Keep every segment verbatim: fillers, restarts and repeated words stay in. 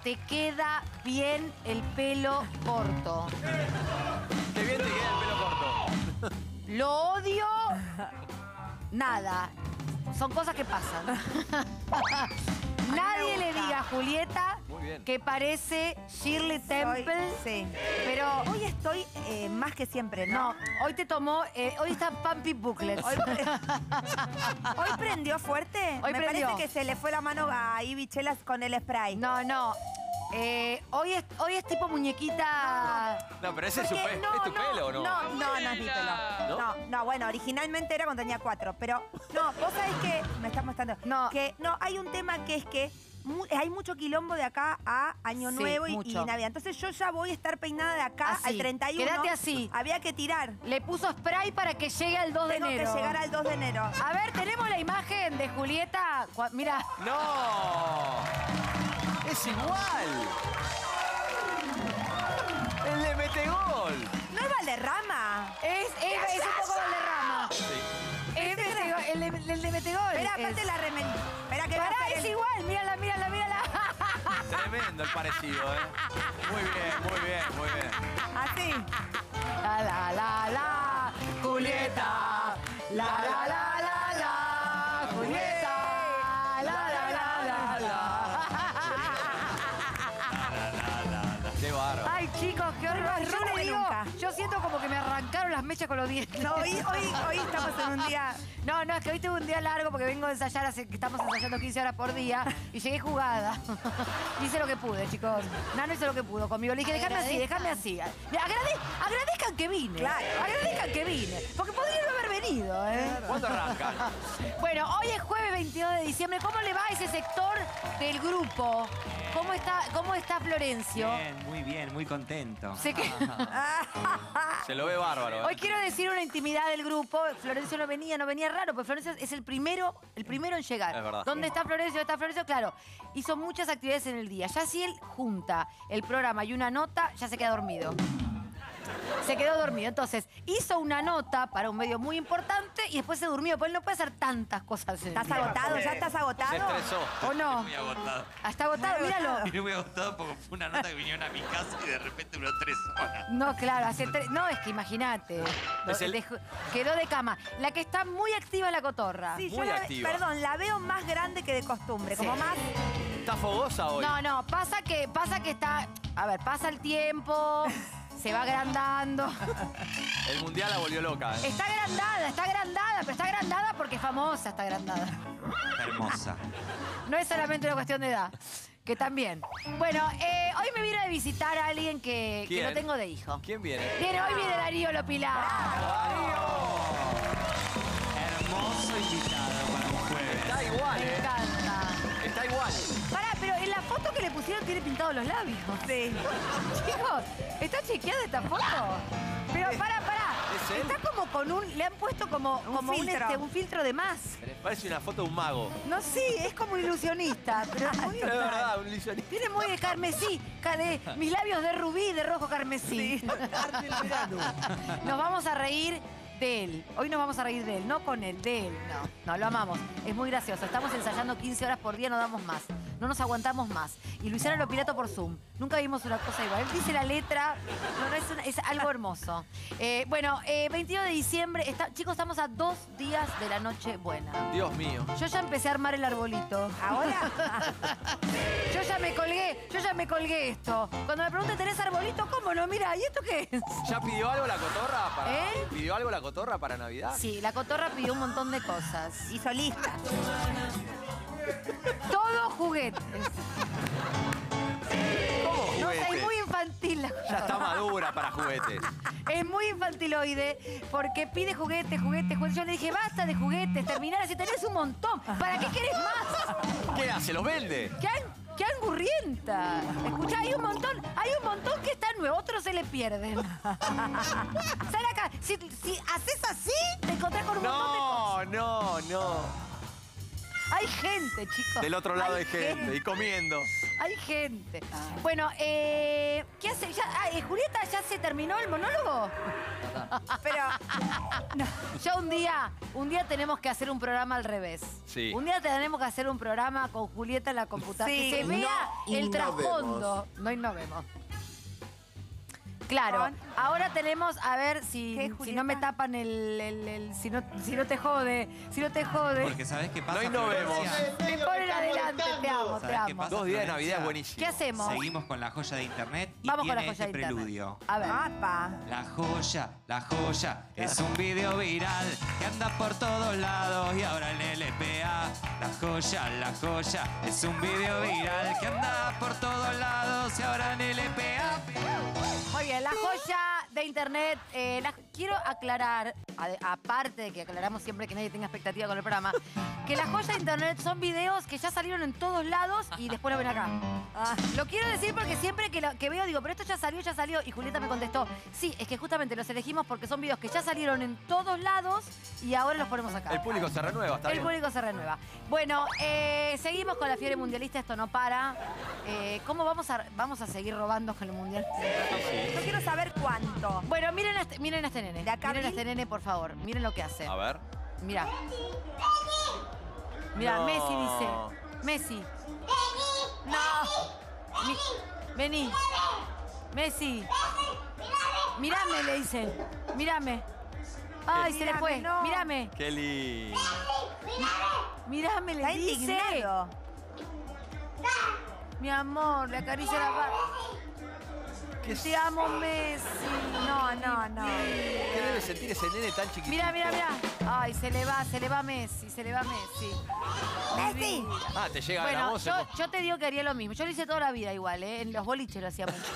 te queda bien el pelo corto. Qué bien te queda el pelo corto. Lo odio. Nada. Son cosas que pasan. Nadie le diga a Julieta Muy bien. que parece Shirley Temple. Soy- sí. Pero Hoy estoy eh, más que siempre, ¿no? no, hoy te tomó, eh, hoy está Pumpy Booklets. Hoy, hoy prendió fuerte. Hoy Me prendió. parece que se le fue la mano a Ivy Chelas con el spray. No, no. Eh, hoy, es, hoy es tipo muñequita. No, pero ese es, su Porque pe- no, ¿es tu no, pelo, ¿o no? No, no, no es mi pelo. ¿No? No, no, bueno, originalmente era cuando tenía cuatro, pero no, vos sabés que me estás mostrando. No. Que no, hay un tema que es que mu- hay mucho quilombo de acá a Año Sí, Nuevo y, y mucho. Navidad. Entonces yo ya voy a estar peinada de acá Así. al treinta y uno. Quédate así. Había que tirar. Le puso spray para que llegue al dos de Tengo enero. que llegar al dos de enero. A ver, tenemos la imagen de Julieta. Cua- Mira, ¡No! ¡Es igual! ¡El de Metegol! No es Valderrama. es, es, es un poco Valderrama. Sí. Es Metegol, el, de, el de Metegol. Espera, es. aparte la remerita. Espera que va a Pará, hacer es el- igual. Mírala, mírala, mírala. Tremendo el parecido, ¿eh? Muy bien, muy bien, muy bien. Así. La, la, la, la. Julieta. La, la, la, la, la. Julieta. La, la, la, la, la. Qué bárbaro. Ay, chicos, qué horror. Yo Más te que digo, nunca. yo siento como que me arrancaron las mechas con los dientes. No, hoy, hoy, hoy estamos en un día. No, no, es que hoy tuve un día largo porque vengo a ensayar, hace que estamos ensayando quince horas por día y llegué jugada. Hice lo que pude, chicos. Nano hizo lo que pudo conmigo. Le dije, déjame así, déjame así. Mira, agrade- agradezcan que vine. Claro. Agradezcan que vine. Porque podría no haber venido, ¿eh? ¿Cuándo arrancan? Bueno, hoy es jueves veintidós de diciembre. ¿Cómo le va a ese sector del grupo? ¿Cómo está, cómo está Florencio? Bien, muy bien, muy contento. Sé que... Se lo ve bárbaro, Hoy ¿eh? quiero decir una intimidad del grupo. Florencio no venía, no venía raro, porque Florencio es el primero, el primero en llegar. Es verdad. ¿Dónde está Florencio? ¿Está Florencio? Claro, hizo muchas actividades en el día. Ya si él junta el programa y una nota, ya se queda dormido. Se quedó dormido. Entonces, hizo una nota para un medio muy importante y después se durmió. Porque él no puede hacer tantas cosas. en el ¿Estás día. agotado? ¿Ya estás Se agotado? estresó. ¿O no? Muy agotado. ¿Está agotado? Míralo. Y muy agotado porque fue una nota que vinieron a mi casa y de repente duró tres horas. No, claro, hace tres... No, es que imagínate. Es el- Dejó- Quedó de cama. La que está muy activa es la cotorra. Sí, yo Muy la, activa. perdón, la veo más grande que de costumbre. Como Sí. más. ¿Está fogosa hoy? No, no, pasa que, pasa que está... A ver, pasa el tiempo, se va agrandando. El mundial la volvió loca, ¿eh? Está agrandada, está agrandada, pero está agrandada porque es famosa, está agrandada. Hermosa. No es solamente una cuestión de edad, que también. Bueno, eh, hoy me vino a visitar a alguien que, que ¿Quién? no tengo de hijo. ¿Quién viene? Viene, hoy viene Darío Lopilato. Hermoso invitado para un jueves. Está igual, Me ¿eh? encanta. Está igual. Pará, pero en la foto que le pusieron tiene pintados los labios. Sí. Chicos, ¿está chequeada esta foto? Pero pará, pará. ¿Es él? Está como con un... Le han puesto como Un como un, filtro. este, un filtro de más. Parece una foto de un mago. No sé, es como ilusionista, pero es muy... Es verdad, un ilusionista. Tiene muy de carmesí, ca- de mis labios de rubí, de rojo carmesí. Nos vamos a reír de él. Hoy nos vamos a reír de él, no con él, de él. No, no, lo amamos. Es muy gracioso. Estamos ensayando quince horas por día, no damos más. No nos aguantamos más. Y Luciano Lopilato por Zoom. Nunca vimos una cosa igual. Él dice la letra. No, no, es, una- es algo hermoso. Eh, bueno, eh, veintidós de diciembre. Está, chicos, estamos a dos días de la noche buena. Dios mío. Yo ya empecé a armar el arbolito. ¿Ahora? Yo ya me colgué, yo ya me colgué esto. Cuando me preguntan, ¿tenés arbolito? ¿Cómo no? Mira, ¿y esto qué es? ¿Ya pidió algo la cotorra para... ¿Eh? ¿Pidió algo la cotorra para Navidad? Sí, la cotorra pidió un montón de cosas. Y solista. Todo juguetes. ¿Cómo No sé, juguete? es muy infantil la Ya cotorra. está madura para juguetes. Es muy infantiloide porque pide juguetes, juguetes, juguetes. Yo le dije, basta de juguetes, terminar así, tenés un montón. ¿Para qué querés más? ¿Qué hace? ¿Los vende? ¡Qué, an- qué angurrienta! Escuchá, hay un montón, hay un montón que están nuevos, otros se le pierden. Sal acá, si, si haces así, te encontrás con un montón de cosas. No, no, no. Hay gente, chicos. Del otro lado hay gente. Y comiendo. Hay gente. Bueno, eh, ¿qué hace? Ya, ah, eh, Julieta, ¿ya se terminó el monólogo? Pero No. Yo un día, un día tenemos que hacer un programa al revés. Sí. Un día tenemos que hacer un programa con Julieta en la computadora. Sí. Que se vea No el innovemos. trasfondo. No innovemos. Claro, Con- ahora tenemos, a ver si, ¿Qué, si no Julieta? me tapan el, el- el- si, no, si no te jode, si no te jode. Porque ¿sabés qué pasa? No innovemos. Florencia? Me ponen adelante, te amo, te ¿Sabés qué amo. pasa? Dos días de Navidad Florencia? es buenísimo. ¿Qué hacemos? Seguimos con la joya de internet y Vamos con tiene la joya este de internet. preludio. A ver. Apa. La joya, la joya, es un video viral que anda por todos lados y ahora en el L P A. La joya, la joya, es un video viral que anda por todos lados y ahora en el L P A. Muy bien, la joya de internet. eh, la- quiero aclarar, a- aparte de que aclaramos siempre que nadie tenga expectativa con el programa, que la joya de internet son videos que ya salieron en todos lados y después lo ven acá. Ah, Lo quiero decir porque siempre que, lo- que veo digo, pero esto ya salió, ya salió. Y Julieta me contestó, sí, es que justamente los elegimos porque son videos que ya salieron en todos lados y ahora los ponemos acá. El público se renueva, está El bien. público se renueva. Bueno, eh, seguimos con la fiebre mundialista, esto no para. Eh, ¿Cómo vamos a, vamos a seguir robando con el mundial? yo quiero saber cuánto. Bueno, miren a este, miren a este nene. ¿De acá, Miren a Bill? este nene, por favor. Miren lo que hace. A ver. Mira. Mira, No. Messi dice. Messi. No. Mi- vení. Messi. Mírame, le dice. Mírame. Ay, se le Mírame, fue. no. Mírame. Qué lindo. Mírame, le Está dice. indignado. Mi amor, le acaricia la barba. ¿Qué, Te amo, Messi. No, no, no. ¿Qué debe sentir ese nene tan chiquitito? Mira, mira, mira. Ay, se le va, se le va Messi, se le va Messi. Messi. Ah, te llega la Bueno, voz. yo, yo te digo que haría lo mismo. Yo lo hice toda la vida igual, ¿eh? En los boliches lo hacía mucho.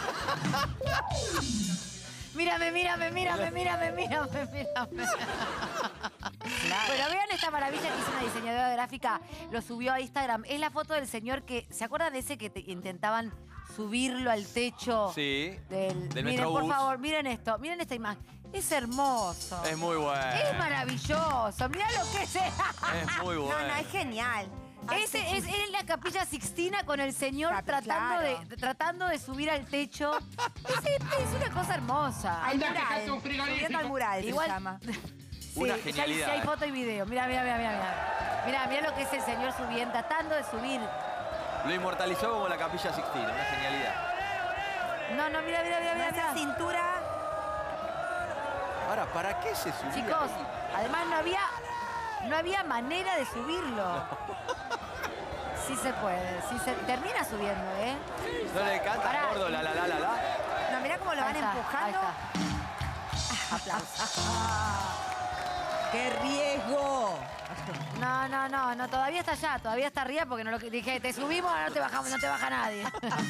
Mírame, mírame, mírame, mírame, mírame, mírame. Bueno, vean esta maravilla que hizo una diseñadora gráfica. Lo subió a Instagram. Es la foto del señor que... ¿Se acuerdan de ese que te- intentaban subirlo al techo? Sí. Del, Del miren, por Metrobús. favor, miren esto. Miren esta imagen. Es hermoso. Es muy bueno. Es maravilloso. Mirá lo que es. Es muy bueno. No, no, es genial. Ese es, es la Capilla Sixtina con el señor Claro. tratando, de, tratando de subir al techo. Es, es una cosa hermosa. Al mural. Subiendo al mural Igual- se llama. Sí, Una ya hay- genialidad, sí hay eh. foto y video. Mira, mira, mira, mira. Mira, mira, mira lo que es el señor subiendo, tratando de subir. Lo inmortalizó como la Capilla Sixtina. Una genialidad. No, no, mira, mira, mira, mira. Esa mira. cintura. Ahora, ¿para qué se subió? Chicos, además no había, no había manera de subirlo. Sí se puede, sí se termina subiendo, ¿eh? ¿No le canta Pará. gordo la la la la la? No, mirá cómo lo Ahí van está, empujando. ahí está. Aplausos. ¡Qué riesgo! No, no, no, no, todavía está allá, todavía está arriba porque no lo dije, te subimos, ahora no te bajamos, no te baja nadie.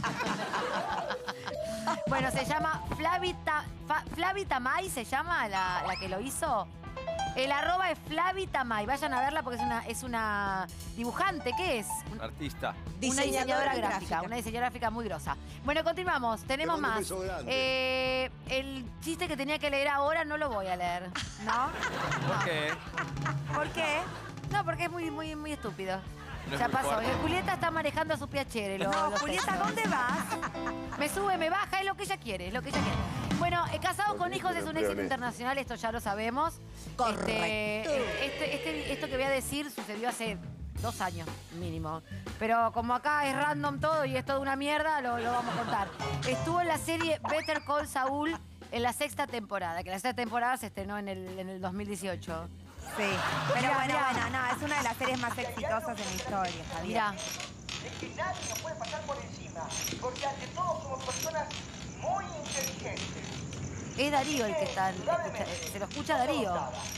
Bueno, se llama Flavita, Fa- Flavi Tamay, se llama la, la que lo hizo. El arroba es Flavi Tamay. Vayan a verla porque es una, es una dibujante. ¿Qué es? Un- Artista. Una diseñadora gráfica, una diseñadora gráfica muy grosa. Bueno, continuamos. Tenemos Te mando un más. beso grande. Eh, el chiste que tenía que leer ahora no lo voy a leer. ¿No? ¿Por qué? ¿Por qué? No, porque es muy, muy, muy estúpido. No es Ya muy pasó. fuerte. Eh, Julieta está manejando a su piacere. lo- No, los Julieta, textos. ¿dónde vas? Me sube, me baja, es lo que ella quiere, es lo que ella quiere. Bueno, eh, Casados con Hijos es un éxito internacional, esto ya lo sabemos. Correcto. Este, este- este- esto que voy a decir sucedió hace dos años mínimo. Pero como acá es random todo y es toda una mierda, lo, lo vamos a contar. Estuvo en la serie Better Call Saul en la sexta temporada, que la sexta temporada se estrenó en el, en el dos mil dieciocho. Sí. Pero Mirá, bueno, mirá. bueno, no, es una de las series más exitosas en la historia, está bien. Mirá, Es que nadie nos puede pasar por encima, porque ante todo somos personas muy inteligentes. es Darío el que está, escucha- se lo escucha Darío.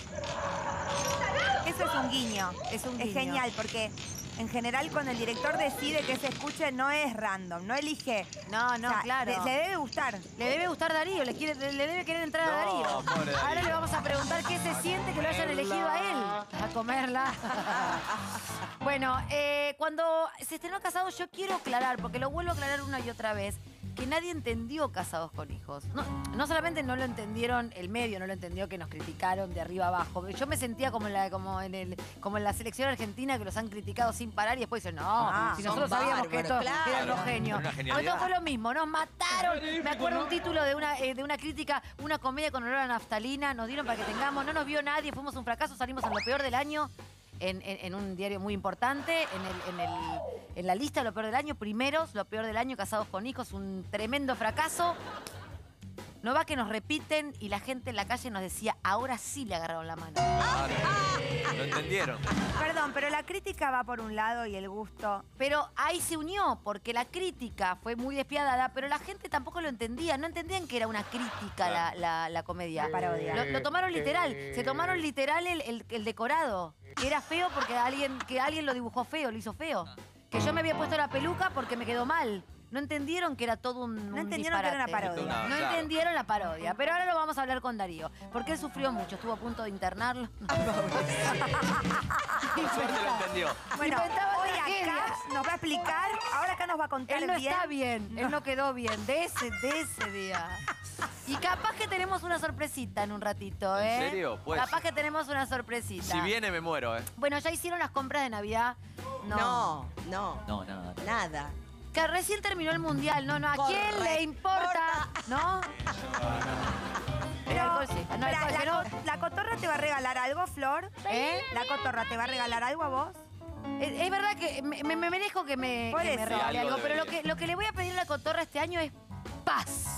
Eso es un guiño. Es un Es guiño. genial porque en general cuando el director decide que se escuche no es random, no elige. No, no, O sea, claro. Le, le debe gustar. Le debe gustar Darío, le, quiere, le, le debe querer entrar a No, Darío. pobre Darío. Ahora le vamos a preguntar qué se siente que lo hayan elegido a él. A comerla. Bueno, eh, cuando se estrenó Casados, yo quiero aclarar, porque lo vuelvo a aclarar una y otra vez. que nadie entendió Casados con Hijos. No, no solamente no lo entendieron el medio, no lo entendió que nos criticaron de arriba abajo. Yo me sentía como en la, como en el, como en la selección argentina que los han criticado sin parar y después dicen, no, Ah, si son nosotros sabíamos que esto bárbaros, eran los claro. genios. Una Pues genialidad. esto fue lo mismo, nos mataron. Me acuerdo un título de una, eh, de una crítica, una comedia con olor a naftalina, nos dieron para que tengamos, no nos vio nadie, fuimos un fracaso, salimos en lo peor del año. En, en- en un diario muy importante, en, el- en el- en la lista de lo peor del año, primeros, lo peor del año, Casados con Hijos, un tremendo fracaso. No va que nos repiten y la gente en la calle nos decía, ahora sí le agarraron la mano. Claro. Lo entendieron. Perdón, pero la crítica va por un lado y el gusto. Pero ahí se unió, porque la crítica fue muy despiadada, pero la gente tampoco lo entendía. No entendían que era una crítica la, la- la comedia. La parodia. Lo, lo tomaron literal. Se tomaron literal el, el- el decorado. Que era feo porque alguien, que alguien lo dibujó feo, lo hizo feo. Que yo me había puesto la peluca porque me quedó mal. No entendieron que era todo un, un No entendieron que era una disparate. parodia. No, No claro. entendieron la parodia. Pero ahora lo vamos a hablar con Darío. Porque él sufrió mucho. Estuvo a punto de internarlo. Por suerte lo entendió. Bueno, Inventaba hoy tragedias. acá nos va a explicar, ahora acá nos va a contar Él no bien. está bien, él no quedó bien de ese, de ese día. Y capaz que tenemos una sorpresita en un ratito, ¿En ¿eh? serio? Pues- Capaz que tenemos una sorpresita. Si viene, me muero, ¿eh? Bueno, ya hicieron las compras de Navidad. No. No, no, No, nada. nada. Que recién terminó el mundial, no, no. ¿A quién le Correcto. importa? ¿No? El alcohol sí. No, Espera, alcohol, la, pero- co- ¿la cotorra te va a regalar algo, Flor? ¿Eh? ¿La cotorra te va a regalar algo a vos? Es, es verdad que me, me, me merezco que me, Por que me eso. regale Sí, algo algo, pero lo debería. que, lo que le voy a pedir a la cotorra este año es paz.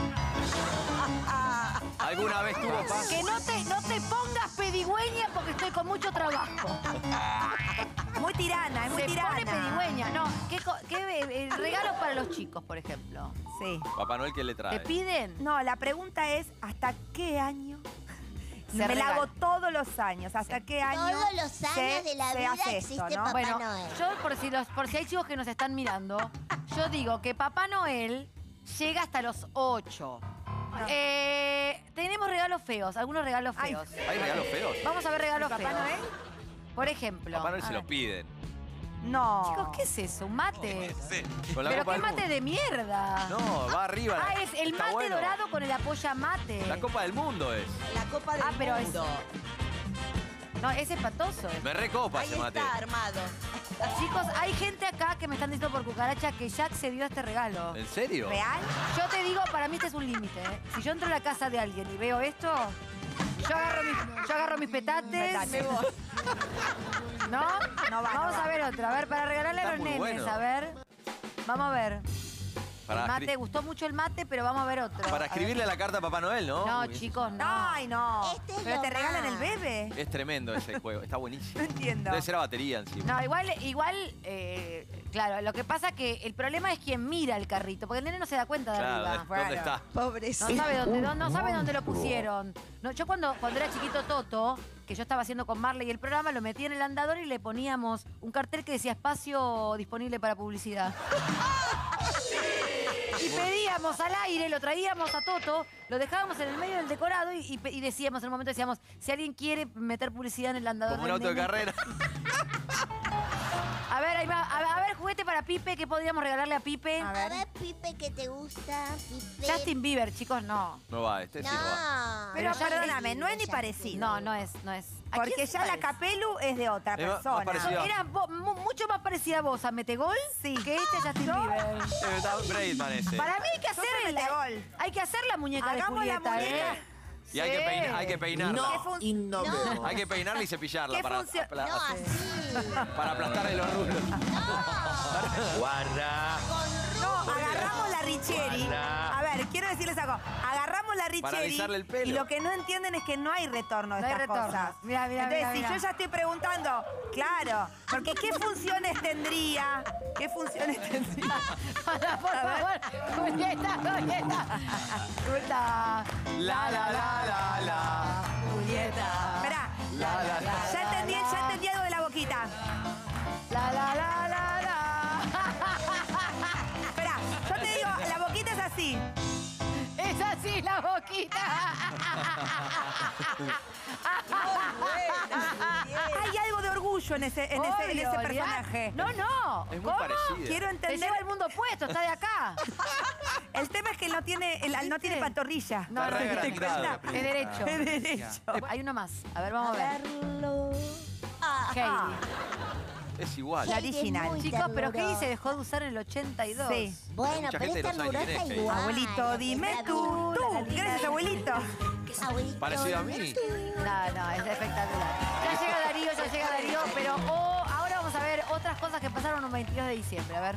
¿Alguna vez tuvo paz? Que no te, no te pongas pedigüeña porque estoy con mucho trabajo. Muy tirana, es muy Se tirana. pone pedigüeña. No, ¿qué, co- qué eh, regalos para los chicos, por ejemplo? Sí. Papá Noel, ¿qué le trae? ¿Te piden? No, la pregunta es, ¿hasta qué año? Se Me la regala. hago todos los años. ¿Hasta qué año? Todos los se- años de la se vida hace existe esto, ¿no? Papá Bueno, Noel. yo por si, los, por si hay chicos que nos están mirando, yo digo que Papá Noel llega hasta los ocho. Eh, tenemos regalos feos, algunos regalos Ay. feos. ¿Hay regalos feos? Vamos a ver regalos ¿Papá feos. Noel? Por ejemplo. Papá Noel a se ver. lo piden. No. Chicos, ¿qué es eso? ¿Un mate? Con la Pero Copa qué del mate Mundo. de mierda. No, va arriba. Ah, es el Está mate bueno. dorado con el apoya mate. La Copa del Mundo es. La Copa del Ah, pero es- Mundo. No, es espantoso. eso. Me recopa Ahí ese mate. está armado. Chicos, hay gente acá que me están diciendo por cucaracha que ya accedió a este regalo. ¿En serio? ¿Real? Yo te digo, para mí este es un límite. ¿eh? Si yo entro a la casa de alguien y veo esto, yo agarro mis, yo agarro mis petates. Petates. Me voy. ¿No? No va, Vamos no va. a ver otra. A ver, para regalarle Está a los muy nenes, bueno. a ver. Vamos a ver. Para, El mate, escri- gustó mucho el mate, pero vamos a ver otro. para A ver. escribirle la carta a Papá Noel, ¿no? No, Uy, chicos, no. Ay, no. Este es Pero lo te regalan más. el bebé. Es tremendo ese juego. Está buenísimo. No entiendo. Debe ser a batería encima. No, igual, igual, eh, claro, lo que pasa que el problema es quien mira el carrito, porque el nene no se da cuenta de Claro, arriba. ¿dónde Claro. está? No Pobrecito. sabe dónde, no, no sabe dónde lo pusieron. No, yo cuando, cuando era chiquito Toto, que yo estaba haciendo con Marley el programa, lo metía en el andador y le poníamos un cartel que decía espacio disponible para publicidad. Y pedíamos al aire, lo traíamos a Toto, lo dejábamos en el medio del decorado y, y pe- y decíamos, en un momento decíamos, si alguien quiere meter publicidad en el andador Como un del auto de nene. carrera. A ver, ahí va, a, a ver, juguete para Pipe, ¿qué podríamos regalarle a Pipe? A A ver. ver, Pipe, ¿qué te gusta? Pipe. Justin Bieber, chicos, no. No va, este sí no va. No. Pero ya perdóname, no es ni parecido. No, no es, no es. ¿A Porque quién se ya la parece? Capelu es de otra Es más- más persona. parecido. Era vo- mu- mucho más parecida a vos, a Metegol, Sí. que este Justin Bieber. Eh, está Braidman ese. Para mí hay que Yo hacer soy la, Metegol. hay que hacer la muñeca Hagamos de la Julieta, muñeca. ¿eh? Y hay que, Sí. peina- hay que peinarla. ¿Qué fun- y no vemos. Hay que peinarla y cepillarla ¿Qué para, funcio- apla- No, así. para aplastarle los rulos. Guarda. No, agarramos la Richieri. Guarda. A ver, quiero decirles algo. Agarramos la Richieri. alisarle el pelo. Y lo que no entienden es que no hay retorno de No hay estas retorno. cosas. Mira, mira, Entonces, mira, si mira. yo ya estoy preguntando, claro, porque ¿qué funciones tendría? ¿Qué funciones tendría? Para, por favor, Julieta, Julieta. Julieta. La, la, la, la, la. Julieta. Esperá. La, la, la. Ya entendí, ya entendí algo de la boquita. La, la, la, la, la. Esperá, yo te digo, la boquita es así. Es así la boquita. Hay algo de orgullo tuyo en ese, en ese, en Obvio, ese olvidá- personaje. No, no. Es muy ¿Cómo? parecida. Quiero Te entender. lleva el mundo opuesto, está de acá. El tema es que no tiene, el- no ¿Viste? tiene pantorrilla. No, Está no, re no, agrandado, no, la es película. derecho. Es derecho. Hay uno más. A ver, vamos a ver. Verlo. Heidi. Es igual. La Heidi es original. muy Chicos, pero ternura. Heidi se dejó de usar en el ochenta y dos. Sí. Bueno, Mucha pero gente es no sabe quién ternurosa es Heidi. igual. Abuelito, dime tú. Tú. Gracias, abuelito. Abuelito, Parecido a mí. dime tú. No, no, es espectacular. Ya llega Darío, ya llega Darío, pero oh, ahora vamos a ver otras cosas que pasaron un veintidós de diciembre. A ver.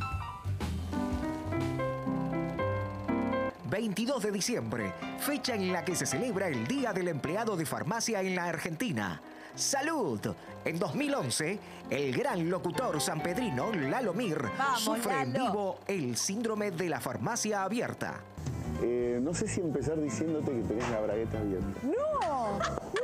veintidós de diciembre, fecha en la que se celebra el Día del Empleado de Farmacia en la Argentina. ¡Salud! En dos mil once, el gran locutor sanpedrino Lalo Mir Vamos, sufre en Lalo. vivo el síndrome de la farmacia abierta. Eh, no sé si empezar diciéndote que tenés la bragueta abierta. ¡No! ¡No!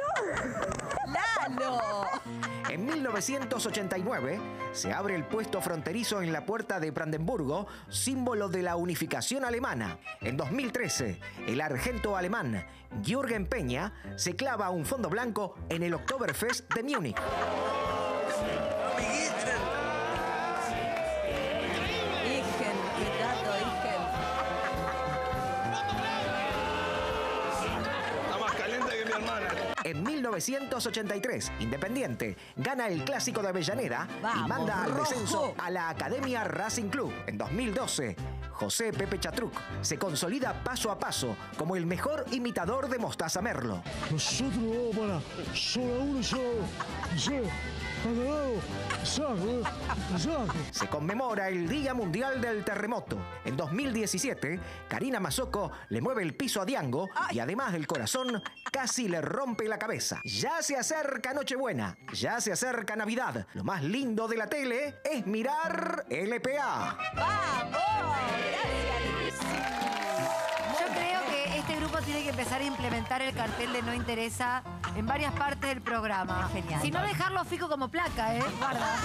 ¡Lalo! En mil novecientos ochenta y nueve se abre el puesto fronterizo en la puerta de Brandenburgo, símbolo de la unificación alemana. En dos mil trece, el argento alemán Jürgen Peña se clava un fondo blanco en el Oktoberfest de Múnich. Higen, cuidado, Higen. Está más caliente que mi hermana. En mil novecientos ochenta y tres, Independiente gana el Clásico de Avellaneda y Vamos, manda al rojo. descenso a la Academia Racing Club. En dos mil doce, José Pepe Chatruc se consolida paso a paso como el mejor imitador de Mostaza Merlo. Nosotros vamos para zona uno, zona dos. Aclarado, saco, saco. Se conmemora el Día Mundial del Terremoto. En dos mil diecisiete, Karina Mazzocco le mueve el piso a Diango y además del corazón casi le rompe la cabeza. Ya se acerca Nochebuena, ya se acerca Navidad. Lo más lindo de la tele es mirar L P A. ¡Vamos! ¡Gracias, Yo creo que este grupo tiene que empezar a implementar el cartel de no interesa en varias partes del programa. Genial. Si no, dejarlo fijo como placa, ¿eh? Guarda.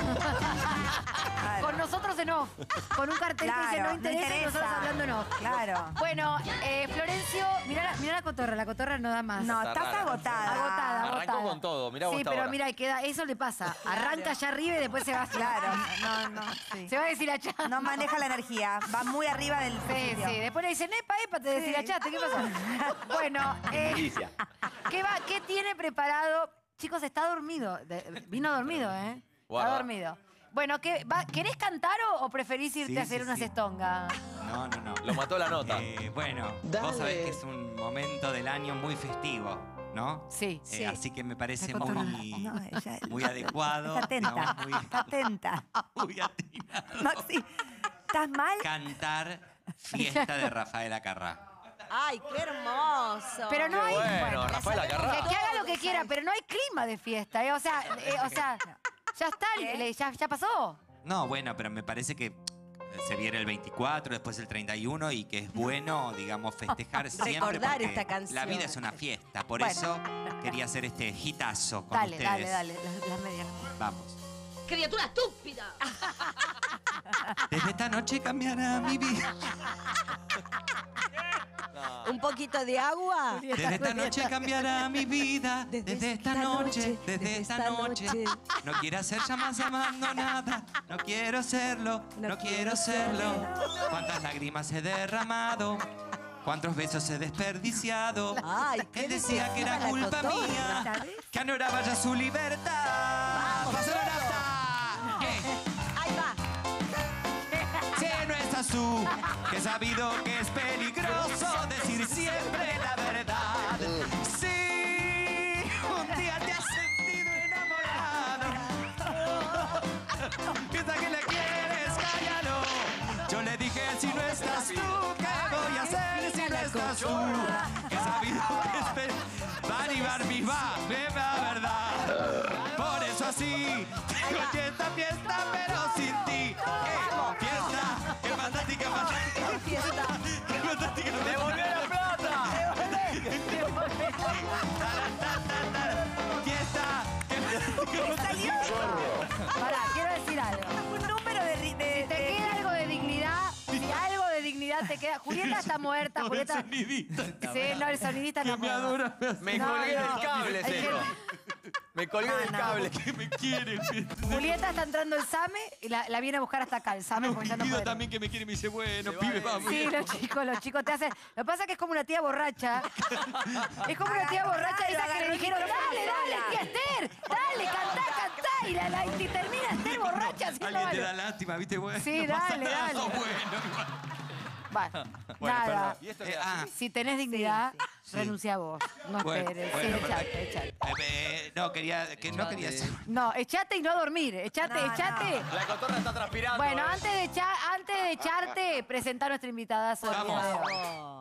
Claro. Con nosotros en off. Con un cartel que dice Claro, no no interesa y interesa. nosotros hablando en off. Claro. Bueno, eh, Florencio, mirá la, mirá la cotorra. La cotorra no da más. No, Está estás rara. agotada. Agotada, Arrancó agotada. con todo, mirá vos Sí, esta pero hora. mira, queda, eso le pasa. Arranca allá arriba y después se va. Claro. No, no. Sí. Se va a decir allá. No maneja la energía. Va muy arriba del Sí, sitio. sí. Después le dicen, epa, epa, te deshilachate. ¿Qué pasó? Bueno, eh, Inicia. ¿qué, va, ¿qué tiene preparado? Chicos, está dormido. De- vino dormido, ¿eh? Guarda. Está dormido. Bueno, ¿qué, va, ¿querés cantar o, o preferís irte Sí, a hacer sí, una sí. cestonga? No, no, no. Lo mató la nota. Eh, bueno, vos sabés que es un momento del año muy festivo, ¿no? Sí. Eh, Así que me parece La cotorra. muy, No, ella- muy adecuado. Está atenta. ¿no? Muy, Está atenta. muy atinado. Maxi, ¿estás mal? Cantar Fiesta de Rafael Acarrá. ¡Ay, qué hermoso! Pero no hay. Bueno, la Rafael sabemos. Acarrá. Que, que haga lo que quiera, pero no hay clima de fiesta, ¿eh? O sea, eh, o sea ya está, le- ya, ya pasó. No, bueno, pero me parece que eh, se viene el veinticuatro, después el treinta y uno y que es bueno, digamos, festejar siempre. Recordar porque esta canción. La vida es una fiesta, por Bueno. eso quería hacer este hitazo con Dale, ustedes. dale, dale, las, las medias. Vamos. ¡Criatura estúpida! Desde esta noche cambiará mi vida. ¿Un poquito de agua? Desde esta noche cambiará mi vida. Desde esta noche, desde esta noche. No quiero ser jamás abandonada. No quiero serlo, no quiero serlo. Cuántas lágrimas he derramado. Cuántos besos he desperdiciado. Ay, ¿qué Él decía que era la culpa cotorra? mía. Que anoraba ya su libertad. ¡Pasa la nafta! Eh. ¡Ahí va! Si no estás tú, que he sabido que es peligroso decir siempre la verdad. Si un día te has sentido enamorado, piensa que le quieres, cállalo. Yo le dije, si no estás tú, ¿qué voy a hacer si no estás tú? Que he sabido que es peligroso. Van y Barbie, va, ve la verdad. Por eso así, digo, fiesta, fiesta, pero sin ti. Eh, fiesta, qué fantástica, fantástica. Fiesta. Qué fantástica. ¡Devolvé la plata! Fiesta, qué fantástica. Pará, quiero decir algo. Un número de... ri- de- Si te de- queda algo de dignidad, si algo de dignidad te queda. Julieta está muerta, Julieta. Sonidista. Sí, no, el sonidista no. Me adora, me Me No, colgué no. del cable, Hay seco. gente- Me colgué del cable. Que me quiere. Julieta está entrando el SAME y la, la viene a buscar hasta acá, el SAME. porque ya no Guido puede. también que me quiere me dice, bueno, Se pibe, va vamos. Sí, los chicos, los chicos te hacen... Lo que pasa es que es como una tía borracha. Es como una tía borracha esa que le dijeron, dale, dale, tía Esther, dale, cantá, cantá. Y, la, la, y termina Esther borracha haciendo Alguien te algo. da lástima, ¿viste? Bueno, Sí, no pasa dale, nada, dale. sos bueno. Bueno, Bueno, nada. perdón. ¿Y esto qué Eh, hace? ah, Si tenés dignidad, Sí. renuncia a vos. No Bueno, esperes. bueno, sí, perfecto. echate, echate. eh, eh, no, quería, que no quería hacer. No, echate y no dormir. Echate, No, no. echate. La cotorra está transpirando. Bueno, eh. antes de, echar, antes de echarte, presenta a nuestra invitada Sonia. Vamos.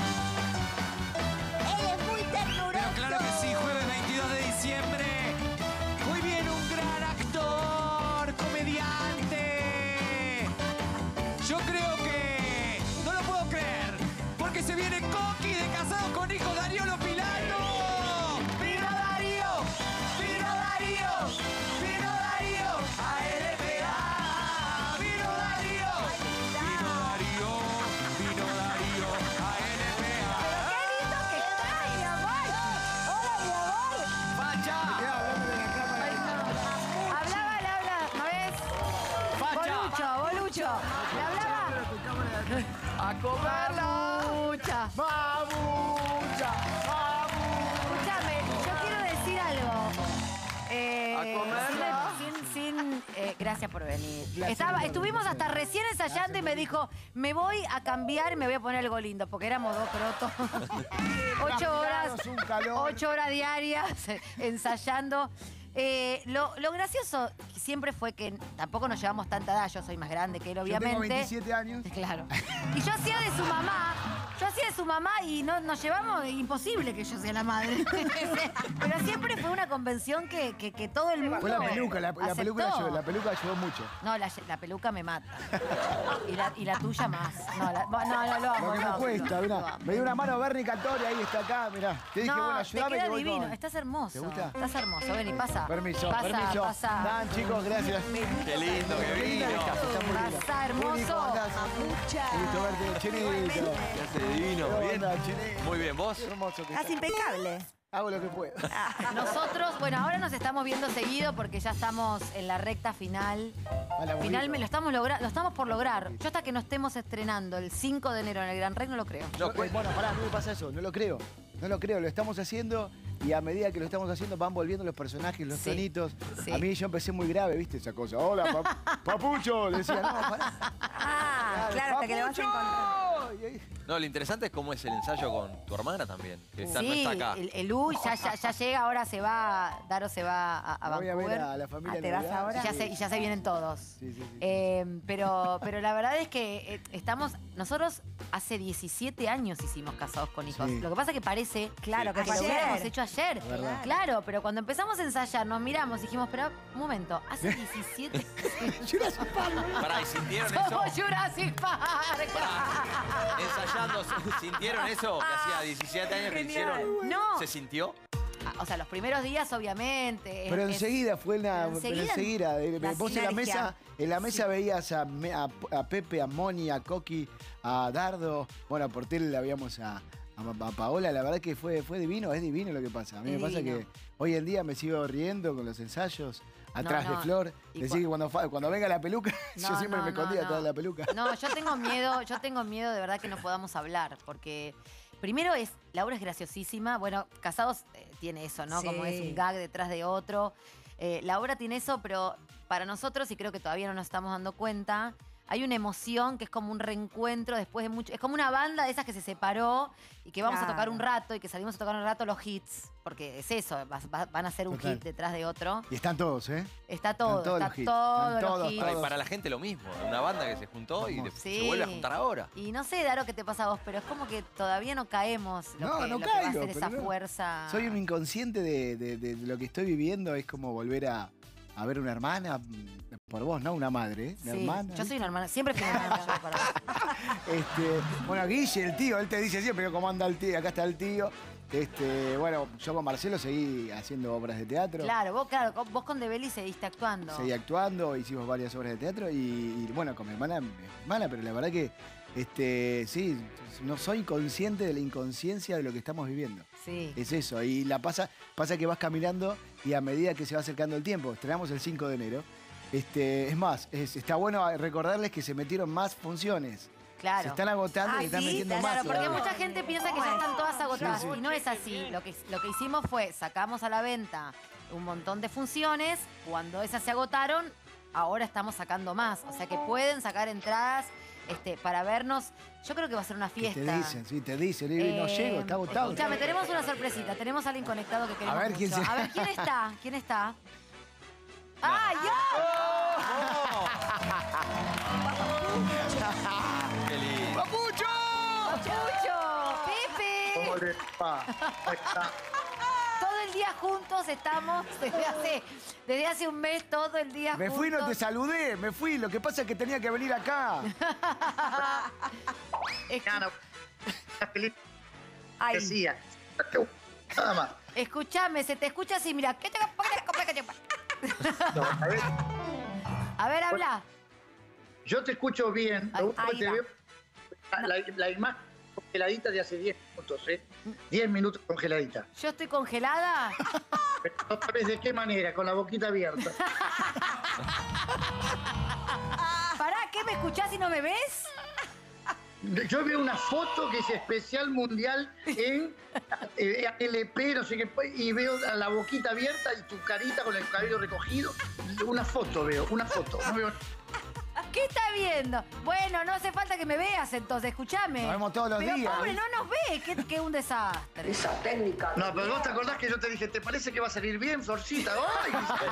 Él es muy ternuroso. Pero claro que sí, jueves veintidós de diciembre. Hoy viene un gran actor, comediante. Yo creo que no lo puedo creer, porque se viene Coqui de Casados con Hijos, Darío Lopilano. ¡Vino Darío! ¡Vino Darío! ¡Vino Darío! ¡A L P A! ¡Vino Darío! ¡Vino Darío! ¡Vino Darío! ¡A L P A! ¡Qué lindo que está, mi amor! ¡Hola, mi amor! ¡Facha! Hablaba, le habla, ¿no ves? ¡Facha! Bolucho, Bolucho. Le hablaba. ¡A comerla! Babucha. ¡Babucha! Escúchame, yo quiero decir algo. Eh, ¿A comerla? Sin, sin, sin, eh, gracias por venir. Placer, Estaba, enorme, estuvimos placer. hasta recién ensayando y me dijo, me voy a cambiar y me voy a poner algo lindo, porque éramos dos crotos. ocho horas, Transpirados, un calor. ocho horas diarias ensayando. Eh, lo, lo gracioso siempre fue que tampoco nos llevamos tanta edad, yo soy más grande que él, Yo obviamente. tengo veintisiete años. Claro. Y yo hacía de su mamá, yo hacía de su mamá y no, nos llevamos, imposible que yo sea la madre. Pero siempre fue una convención que, que, que todo el mundo Fue la peluca, la, la peluca aceptó. ayudó, la peluca ayudó mucho. No, la, la peluca me mata. Y la, y la tuya más. No, la- no, no, lo amo. Lo que lo me amo, cuesta, lo mirá. amo. Me dio una mano Bernie Cantori, ahí está acá, mirá. Te dije, bueno, No, te ayúdame queda que voy divino. con- Estás hermoso. ¿Te gusta? Estás hermoso. Vení, pasa. Permiso, pasa, permiso. Pasa. Dan, chicos, gracias. ¡Qué lindo que Qué linda vino! esta casa, está muy linda. Pasa, hermoso. Muy bien, ¿cómo andás? Mucha. Qué gusto verte, Chinito. ¿Qué hace divino? ¿Cómo ¿Bien? andás, Chinito? Muy bien, ¿vos? Qué hermoso que Estás estás. impecable. Hago lo que puedo. Nosotros, bueno, ahora nos estamos viendo seguido porque ya estamos en la recta final. A la Final, bonita. lo estamos, logra lo estamos por lograr. Yo hasta que no estemos estrenando el cinco de enero en el Gran Rex no lo creo. Yo, eh, bueno, pará, no me pasa eso, no lo creo. No lo creo, lo estamos haciendo y a medida que lo estamos haciendo van volviendo los personajes, los Sí, tonitos. sí. A mí yo empecé muy grave, ¿viste? Esa cosa. Hola, pap- papucho. Le decía, no, pará. Ah, claro, hasta que le vas a encontrar. Y ahí- No, lo interesante es cómo es el ensayo con tu hermana también, que está, no Sí, está acá. el, el U ya, ya, ya llega, ahora se va, Daro se va a, a Voy a ver Vancouver. a la familia. Ah, ¿te vas Navidad. ahora? Y ya, se, y ya se vienen todos. Sí, sí, sí. Eh, pero, pero la verdad es que eh, estamos, nosotros hace diecisiete años hicimos Casados con Hijos. Sí. Lo que pasa es que parece Claro, que que lo ayer. hubiéramos hecho ayer. Es verdad. Claro, pero cuando empezamos a ensayar nos miramos y dijimos, pero un momento, hace diecisiete Jurassic Park. Pará, ¿y sintieron eso? somos Jurassic Park. Ensayando, ¿sintieron eso? Que hacía diecisiete años que Genial. hicieron. No. ¿Se sintió? Ah, O sea, los primeros días, obviamente. Pero es- enseguida fue una. pero Pero enseguida- enseguida. eh, la Vos en la sinergia. mesa, en la mesa veías a, Me- a- a Pepe, a Moni, a Coqui, a Dardo. Bueno, a Portel la veíamos a, a- a Paola. La verdad que fue, fue divino, es divino lo que pasa. A mí Es me pasa divino. que hoy en día me sigo riendo con los ensayos. Atrás No, no. de Flor. Y Decir cua- que cuando, fa- cuando venga la peluca, yo No, siempre no, me no, escondía no. atrás de la peluca. No, yo tengo miedo, yo tengo miedo de verdad que no podamos hablar, porque primero es, Laura es graciosísima, bueno, Casados eh, tiene eso, ¿no? Sí. Como es un gag detrás de otro. Eh, Laura tiene eso, pero para nosotros, y creo que todavía no nos estamos dando cuenta, hay una emoción que es como un reencuentro después de mucho. Es como una banda de esas que se separó y que vamos a tocar Claro. un rato y que salimos a tocar un rato los hits, porque es eso, va- va- van a ser un Total. hit detrás de otro. Y están todos, ¿eh? Está todo, Están todos está los hits, todo están los todos, hits. Para, y para la gente lo mismo. Una banda que se juntó y de- Sí. se vuelve a juntar ahora. Y no sé, Daro, qué te pasa a vos, pero es como que todavía no caemos lo, No, que, no lo que va a caigo, ser esa pero no. fuerza. Soy un inconsciente de, de- de lo que estoy viviendo. Es como volver a, a ver una hermana, mm, por vos, ¿no? Una madre, ¿eh? Una Sí, hermana. yo soy una hermana, siempre fui una hermana mayor para vos. Este, bueno, Guille, el tío, él te dice siempre cómo anda el tío, acá está el tío. Este, bueno, yo con Marcelo seguí haciendo obras de teatro. Claro, vos, claro, con- vos con Debeli seguiste actuando. Seguí actuando, hicimos varias obras de teatro y, y, bueno, con mi hermana, mi hermana, pero la verdad que Este, sí, no soy consciente de la inconsciencia de lo que estamos viviendo. Sí. Es eso. Y la pasa, pasa que vas caminando y a medida que se va acercando el tiempo, estrenamos el cinco de enero. Este, es más, es- está bueno recordarles que se metieron más funciones. Claro. Se están agotando y Ay, se están sí, metiendo claro, más. Claro, porque todavía. mucha gente piensa que ya están todas agotadas Sí, sí. y no es así. Lo que, lo que hicimos fue sacamos a la venta un montón de funciones. Cuando esas se agotaron, ahora estamos sacando más. O sea que pueden sacar entradas este, para vernos. Yo creo que va a ser una Que fiesta. te dicen, sí, te dicen. y no Eh, llego, está agotado. Escúchame, tenemos una sorpresita. Tenemos a alguien conectado que queremos A ver, ¿quién mucho. se- A ver, ¿quién está? ¿Quién está? ¡Ah, yo! Qué lindo. ¡Papucho! ¡Papucho! ¡Pepe! ¿Cómo les va? ¿Cómo está? Todo el día juntos estamos desde hace, desde hace un mes, todo el día Me juntos. fui, no te saludé, me fui. Lo que pasa es que tenía que venir acá. Escu- Claro. Está feliz. Ay, Decía. Nada más. Escuchame, se te escucha así, mira. No, a ver, A ver, habla. yo te escucho bien. Ahí- Lo único ahí que te va. veo la, la, la imagen congeladita de hace diez minutos, ¿eh? diez minutos congeladita. Yo estoy congelada. Pero no sabes de qué manera, con la boquita abierta. Pará, ¿qué me escuchás y no me ves? Yo veo una foto que es especial mundial en eh, L P, no sé qué, y veo la boquita abierta y tu carita con el cabello recogido. Una foto veo, una foto. No veo- ¿Qué está viendo? Bueno, no hace falta que me veas entonces, escúchame. Nos vemos todos los Pero días. pobre, no nos ve, que, que un desastre. Esa técnica. No, pero vos te acordás que yo te dije, ¿te parece que va a salir bien, Florcita? ¡Ay!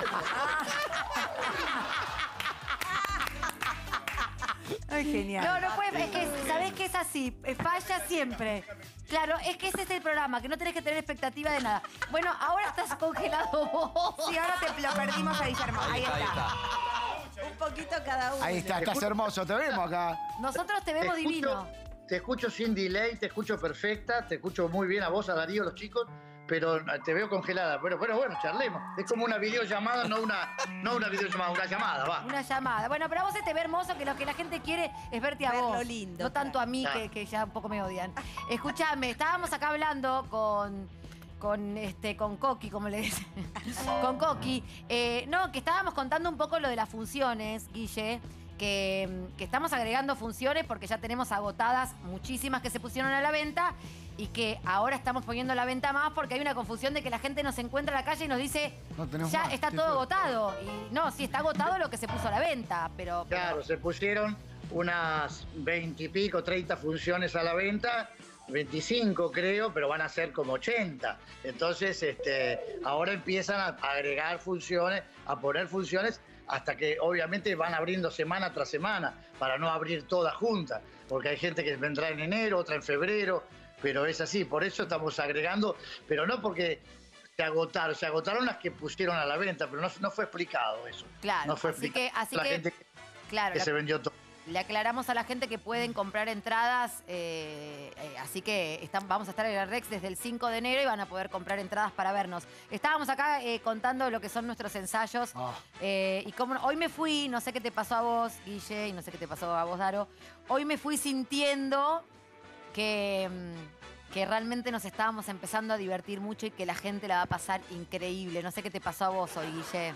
ay, genial. No, no puede, es que sabés que es así, eh, falla siempre. Claro, es que ese es el programa, que no tenés que tener expectativa de nada. Bueno, ahora estás congelado vos. Sí, ahora te lo perdimos a Guillermo. Ahí Ahí está. está. Un poquito cada uno. Ahí está, estás hermoso, te vemos acá. Nosotros te Te vemos escucho, divino. te escucho sin delay, te escucho perfecta, te escucho muy bien a vos, a Darío, los chicos, pero te veo congelada. Pero, pero bueno, charlemos. Es como una videollamada, no una, no una videollamada, una llamada, va. Una llamada. Bueno, pero a vos se te ve hermoso, que lo que la gente quiere es verte a Verlo vos. lindo, No tanto a mí, Claro. que, que ya un poco me odian. Escuchame, estábamos acá hablando con. Con este, con Coqui, como le dicen. Con Coqui. Eh, no, que estábamos contando un poco lo de las funciones, Guille. Que, que estamos agregando funciones porque ya tenemos agotadas muchísimas que se pusieron a la venta y que ahora estamos poniendo a la venta más porque hay una confusión de que la gente nos encuentra en la calle y nos dice No tenemos ya más, está sí, todo sí. agotado. Y no, sí está agotado lo que se puso a la venta, pero... pero- Claro, se pusieron unas veinte y pico, treinta funciones a la venta, veinticinco creo, pero van a ser como ochenta. Entonces, este, ahora empiezan a agregar funciones, a poner funciones, hasta que obviamente van abriendo semana tras semana, para no abrir todas juntas, porque hay gente que vendrá en enero, otra en febrero, pero es así, por eso estamos agregando, pero no porque se agotaron, se agotaron las que pusieron a la venta, pero no, no fue explicado eso. Claro, no fue así explicado. que, así la que, gente claro, que la- se vendió todo. le aclaramos a la gente que pueden comprar entradas, eh, eh, así que están- vamos a estar en el Rex desde el cinco de enero y van a poder comprar entradas para vernos. Estábamos acá eh, contando lo que son nuestros ensayos Ah. eh, y como hoy me fui, no sé qué te pasó a vos, Guille, y no sé qué te pasó a vos, Daro, hoy me fui sintiendo que, mm, que realmente nos estábamos empezando a divertir mucho y que la gente la va a pasar increíble. No sé qué te pasó a vos hoy, Guille.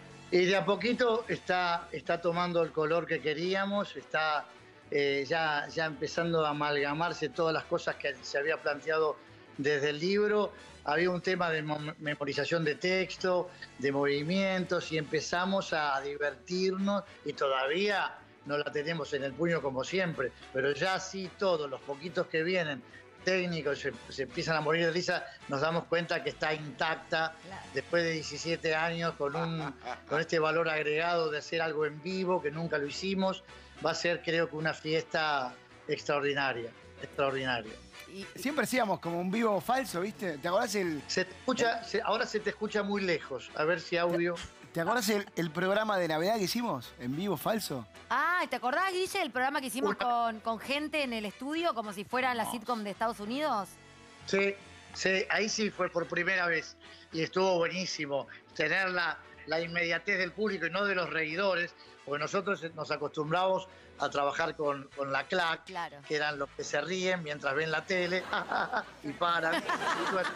Y de a poquito está, está tomando el color que queríamos, está eh, ya, ya empezando a amalgamarse todas las cosas que se había planteado desde el libro. Había un tema de mem- memorización de texto, de movimientos, y empezamos a divertirnos, y todavía no la tenemos en el puño como siempre, pero ya sí todos los poquitos que vienen técnicos se, se empiezan a morir de risa, nos damos cuenta que está intacta después de diecisiete años con, un, con este valor agregado de hacer algo en vivo, que nunca lo hicimos. Va a ser, creo que, una fiesta extraordinaria, extraordinaria. Y- Siempre hacíamos como un vivo falso, ¿viste? ¿Te acordás el, Se te escucha, se- ahora se te escucha muy lejos. A ver si audio... ¿te acordás el, el programa de Navidad que hicimos? En vivo falso. Ah, ¿te acordás, Guille, el programa que hicimos Una- con, con gente en el estudio, como si fuera la sitcom de Estados Unidos? Sí, sí, ahí sí fue por primera vez y estuvo buenísimo tenerla la inmediatez del público y no de los reidores, porque nosotros nos acostumbramos a trabajar con, con la clac, Claro. que eran los que se ríen mientras ven la tele y paran. Y bueno,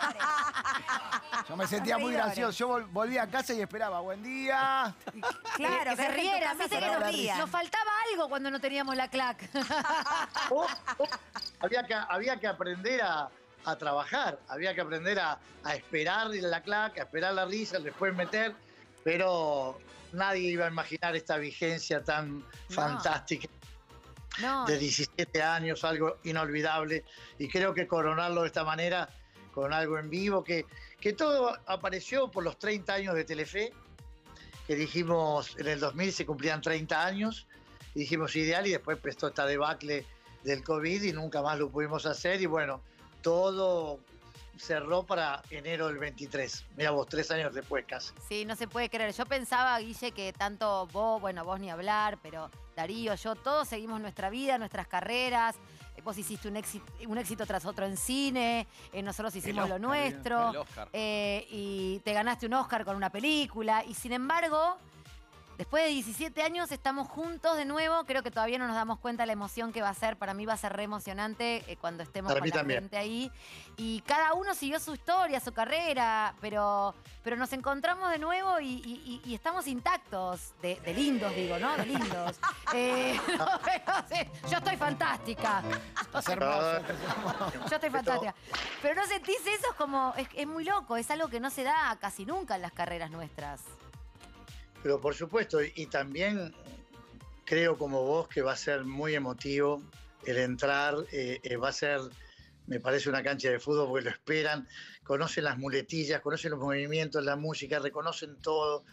Yo me sentía muy Reidores. gracioso. Yo vol- volví a casa y esperaba, buen día. Claro, que se gente en tu rieran, casa viste se que nos, rían. nos faltaba algo cuando no teníamos la clac. o- o había, que, había que aprender a, a trabajar, había que aprender a, a esperar la clac, a esperar la risa, después meter, pero nadie iba a imaginar esta vigencia tan fantástica. No, De diecisiete años, algo inolvidable, y creo que coronarlo de esta manera, con algo en vivo, que, que todo apareció por los treinta años de Telefe, que dijimos en el dos mil se cumplían treinta años, y dijimos ideal, y después prestó esta debacle del COVID y nunca más lo pudimos hacer, y bueno, todo cerró para enero del veintitrés. Mira vos, tres años después casi. sí, no se puede creer. Yo pensaba, Guille, que tanto vos, bueno, vos ni hablar, pero Darío, yo, todos seguimos nuestra vida, nuestras carreras. Eh, Vos hiciste un éxito, un éxito tras otro en cine, eh, nosotros hicimos lo nuestro. El Oscar. eh, y te ganaste un Oscar con una película. Y sin embargo, después de diecisiete años estamos juntos de nuevo. Creo que todavía no nos damos cuenta de la emoción que va a ser. Para mí va a ser re emocionante eh, cuando estemos Para con mí la también. gente ahí. Y cada uno siguió su historia, su carrera, pero, pero nos encontramos de nuevo y, y- y- y estamos intactos. De, de lindos, digo, ¿no? De lindos. Eh, no, pero sí, yo estoy fantástica. Estás hermoso, estás hermoso. Yo estoy fantástica. Pero no sentís eso, es como, es, es muy loco, es algo que no se da casi nunca en las carreras nuestras. Pero por supuesto, y, y también creo como vos que va a ser muy emotivo el entrar, eh, eh, va a ser, me parece, una cancha de fútbol porque lo esperan, conocen las muletillas, conocen los movimientos, la música, reconocen todo.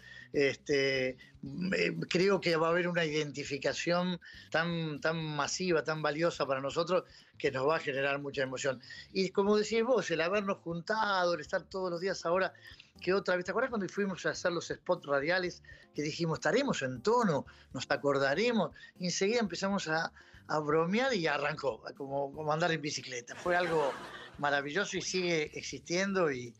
Este, eh, creo que va a haber una identificación tan, tan masiva, tan valiosa para nosotros, que nos va a generar mucha emoción. Y como decís vos, el habernos juntado, el estar todos los días ahora, que otra vez, ¿te acuerdas cuando fuimos a hacer los spots radiales que dijimos, estaremos en tono, nos acordaremos? Y enseguida empezamos a, a bromear y arrancó, como, como andar en bicicleta. Fue algo maravilloso y sigue existiendo y,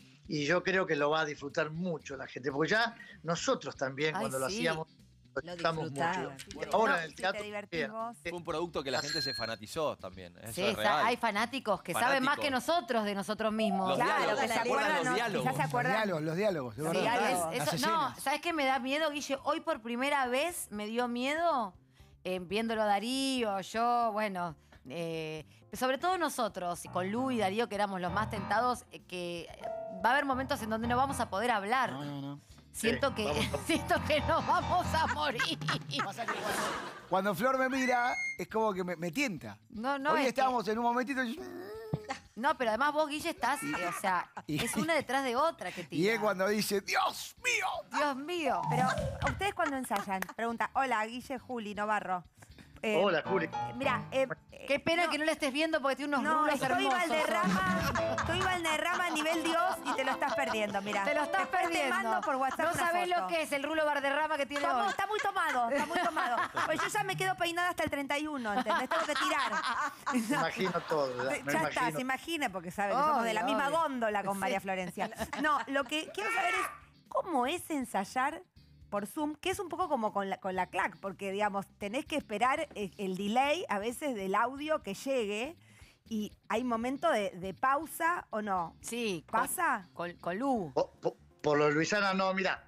y yo creo que lo va a disfrutar mucho la gente, porque ya nosotros también Ay, cuando lo sí. hacíamos, lo Lo disfrutamos disfrutaron. mucho. Sí, Ahora no, en el si te teatro divertís bien. vos. Fue un producto que la gente se fanatizó también. Eso Sí, es está- real. hay fanáticos que Fanáticos. saben más que nosotros de nosotros mismos. Los Claro, diálogos, que ¿se se acuerdan acuerdan, los ¿no? diálogos? Quizás se Los acuerdan. diálogos, los diálogos, de Sí, verdad. diálogos. es- Las eso- no, escenas. ¿sabes qué me da miedo, Guille? Hoy por primera vez me dio miedo, eh, viéndolo a Darío, yo, bueno, eh, sobre todo nosotros, y con Lu y Darío, que éramos los más tentados, eh, que va a haber momentos en donde no vamos a poder hablar. No, no, no. Siento, Sí, que, vamos siento que nos vamos a morir. Pasa que cuando, cuando Flor me mira, es como que me, me tienta. No, no, Hoy es que- estábamos en un momentito y, no, pero además vos, Guille, estás, eh, o sea, y- es una detrás de otra que tira. y es cuando dice, Dios mío. Dios mío. Pero, ¿ustedes cuando ensayan? Pregunta, hola, Guille Juli Novarro. Eh, Hola, Juli. Mira, eh, Qué pena que no la estés viendo porque tiene unos no, rulos estoy hermosos. Valderrama, estoy Valderrama a nivel Dios y te lo estás perdiendo, mira. Te lo estás Después perdiendo. Te mando por WhatsApp no una sabés foto. lo que es el rulo Valderrama que tiene Está, hoy. está muy tomado, está muy tomado. Pues yo ya me quedo peinada hasta el treinta y uno, ¿entendés? Tengo que tirar. Me imagino todo, ¿verdad? Me ya está, imagino. se imagina, porque sabe que somos de la Obvio, misma obvio. góndola con María Florencia. No, lo que quiero saber es cómo es ensayar por Zoom, que es un poco como con la, con la clac, porque, digamos, tenés que esperar el, el delay a veces del audio que llegue y hay momento de, de pausa o no. Sí. con- ¿Pasa? Con, con Lu. Po- po- Por lo de Luisana, no, mira,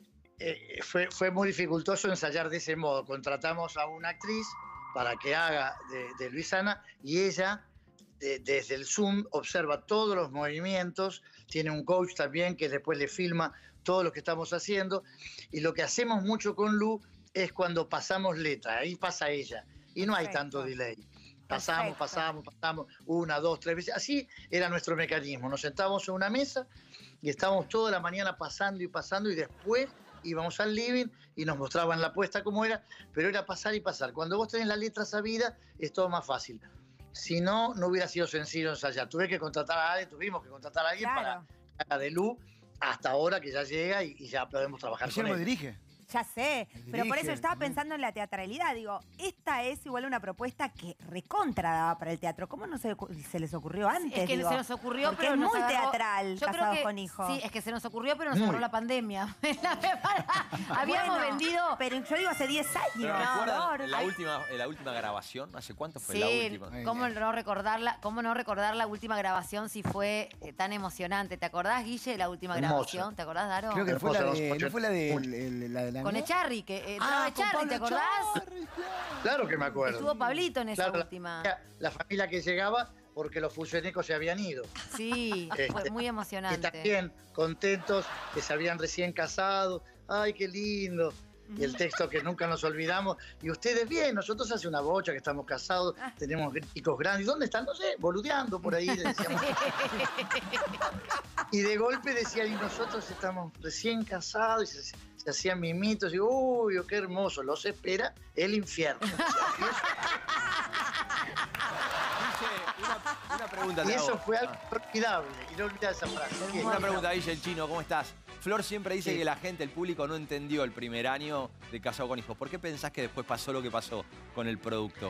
eh, fue, fue muy dificultoso ensayar de ese modo. Contratamos a una actriz para que haga de, de Luisana y ella, de- desde el Zoom, observa todos los movimientos, tiene un coach también que después le filma todo lo que estamos haciendo, y lo que hacemos mucho con Lu es cuando pasamos letra, ahí pasa ella, y no hay Perfecto. tanto delay. Pasamos, Perfecto. pasamos, pasamos, una, dos, tres veces. Así era nuestro mecanismo. Nos sentábamos en una mesa y estábamos toda la mañana pasando y pasando y después íbamos al living y nos mostraban la puesta como era, pero era pasar y pasar. Cuando vos tenés la letra sabida es todo más fácil. Si no, no hubiera sido sencillo ensayar. Tuve que contratar a alguien, tuvimos que contratar a alguien Claro. para que haga de Lu hasta ahora que ya llega y, y ya podemos trabajar Ayer con me él. dirige. Ya sé, pero por eso Dije, estaba pensando en la teatralidad. Digo, esta es igual una propuesta que recontra daba para el teatro. ¿Cómo no se, se les ocurrió antes? Es que digo? se nos ocurrió, Porque pero es nos muy agarró- teatral, Yo creo Casados que- con Hijos. Sí, es que se nos ocurrió, pero nos Muy. agarró la pandemia. Habíamos Bueno, vendido... Pero yo digo hace diez años. Pero No, ¿recuerdan no, la hay- última, la última grabación? ¿Hace cuánto fue Sí, la última? ¿cómo no recordarla? ¿Cómo no recordar la última grabación si fue eh, tan emocionante? ¿Te acordás, Guille, de la última Hermosa. grabación? ¿Te acordás, Daro? Creo que fue la Hermosa, de, hermosa. ¿no fue la de, el- el- la de la Con mía? Echarri, que eh, entraba Ah, con Echarri, Pablo ¿te acordás? Echarri, claro. Claro que me acuerdo. Estuvo Pablito en esa Claro, la- última. La, familia que llegaba porque los fusionecos se habían ido. Sí, fue Este, muy Que emocionante. también contentos, que se habían recién casado. ¡Ay, qué lindo! Y el texto que nunca nos olvidamos. Y ustedes bien, nosotros hace una bocha que estamos casados, tenemos chicos grandes. ¿Dónde están? No sé, boludeando por ahí, decíamos. Y de golpe decían, y nosotros estamos recién casados, y se, se hacían mimitos, y uy, qué hermoso, los espera el infierno. Una, una pregunta Y te eso hago. fue algo inolvidable, inolvidable esa frase. ¿Qué? Una pregunta, Guille, el chino, ¿cómo estás? Flor siempre dice Sí. que la gente, el público, no entendió el primer año de Casado con Hijos. ¿Por qué pensás que después pasó lo que pasó con el producto?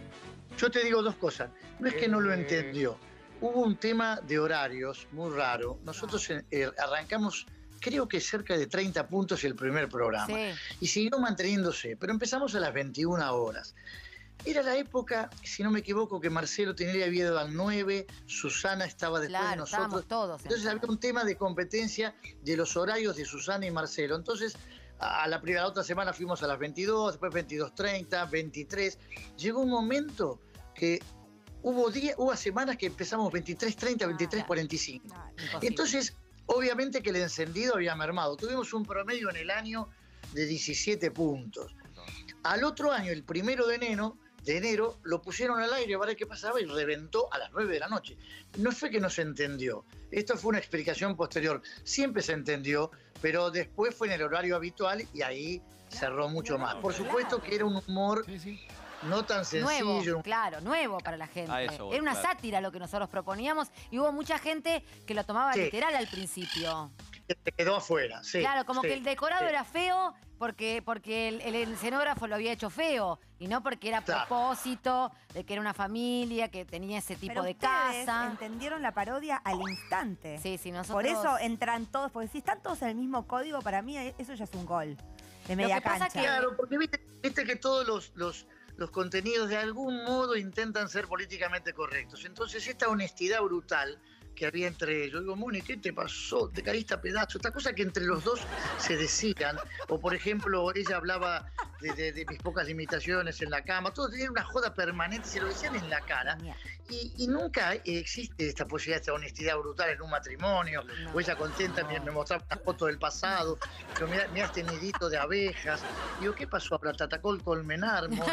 Yo te digo dos cosas. No es que no lo entendió. Hubo un tema de horarios muy raro. Nosotros eh, arrancamos, creo que cerca de treinta puntos el primer programa. Sí. Y siguió manteniéndose, pero empezamos a las veintiuna horas. Era la época, si no me equivoco, que Marcelo Tinelli había ido al nueve, Susana estaba después de Claro, nosotros. estábamos todos. Entonces había un tema de competencia de los horarios de Susana y Marcelo. Entonces, a la primera, la otra semana fuimos a las veintidós, después veintidós treinta, veintitrés. Llegó un momento que hubo, día, hubo semanas que empezamos veintitrés treinta, veintitrés cuarenta y cinco. Imposible. Entonces, obviamente que el encendido había mermado. Tuvimos un promedio en el año de diecisiete puntos. Al otro año, el primero de enero, de enero, lo pusieron al aire para ver qué pasaba y reventó a las nueve de la noche. No fue que no se entendió. Esto fue una explicación posterior. Siempre se entendió, pero después fue en el horario habitual y ahí cerró mucho más. Por supuesto que era un humor no tan Nuevo, sencillo. claro, nuevo para la gente. A eso voy, Era una claro. sátira lo que nosotros proponíamos y hubo mucha gente que lo tomaba Sí. literal al principio. Que te quedó afuera. Sí, Claro, como sí, que el decorado sí. era feo porque, porque el, el escenógrafo lo había hecho feo y no porque era a Claro. propósito de que era una familia que tenía ese tipo Pero de ustedes casa. entendieron la parodia al instante. Sí, sí, nosotros... Por eso entran todos, porque si están todos en el mismo código, para mí eso ya es un gol de media que pasa cancha. que- Claro, porque viste, viste que todos los, los, los contenidos de algún modo intentan ser políticamente correctos. Entonces, esta honestidad brutal que había entre ellos, digo, Moni, ¿qué te pasó? Te caíste a pedazos. Esta cosa que entre los dos se decían. O, por ejemplo, ella hablaba de, de- de mis pocas limitaciones en la cama. Todos tenían una joda permanente, se lo decían en la cara. Y, y nunca existe esta posibilidad, esta honestidad brutal en un matrimonio. O ella contenta, me, me mostraba una foto del pasado. Pero mira, mira este nidito de abejas. Digo, ¿qué pasó? ¿Habrá te atacó el colmenar, Moni?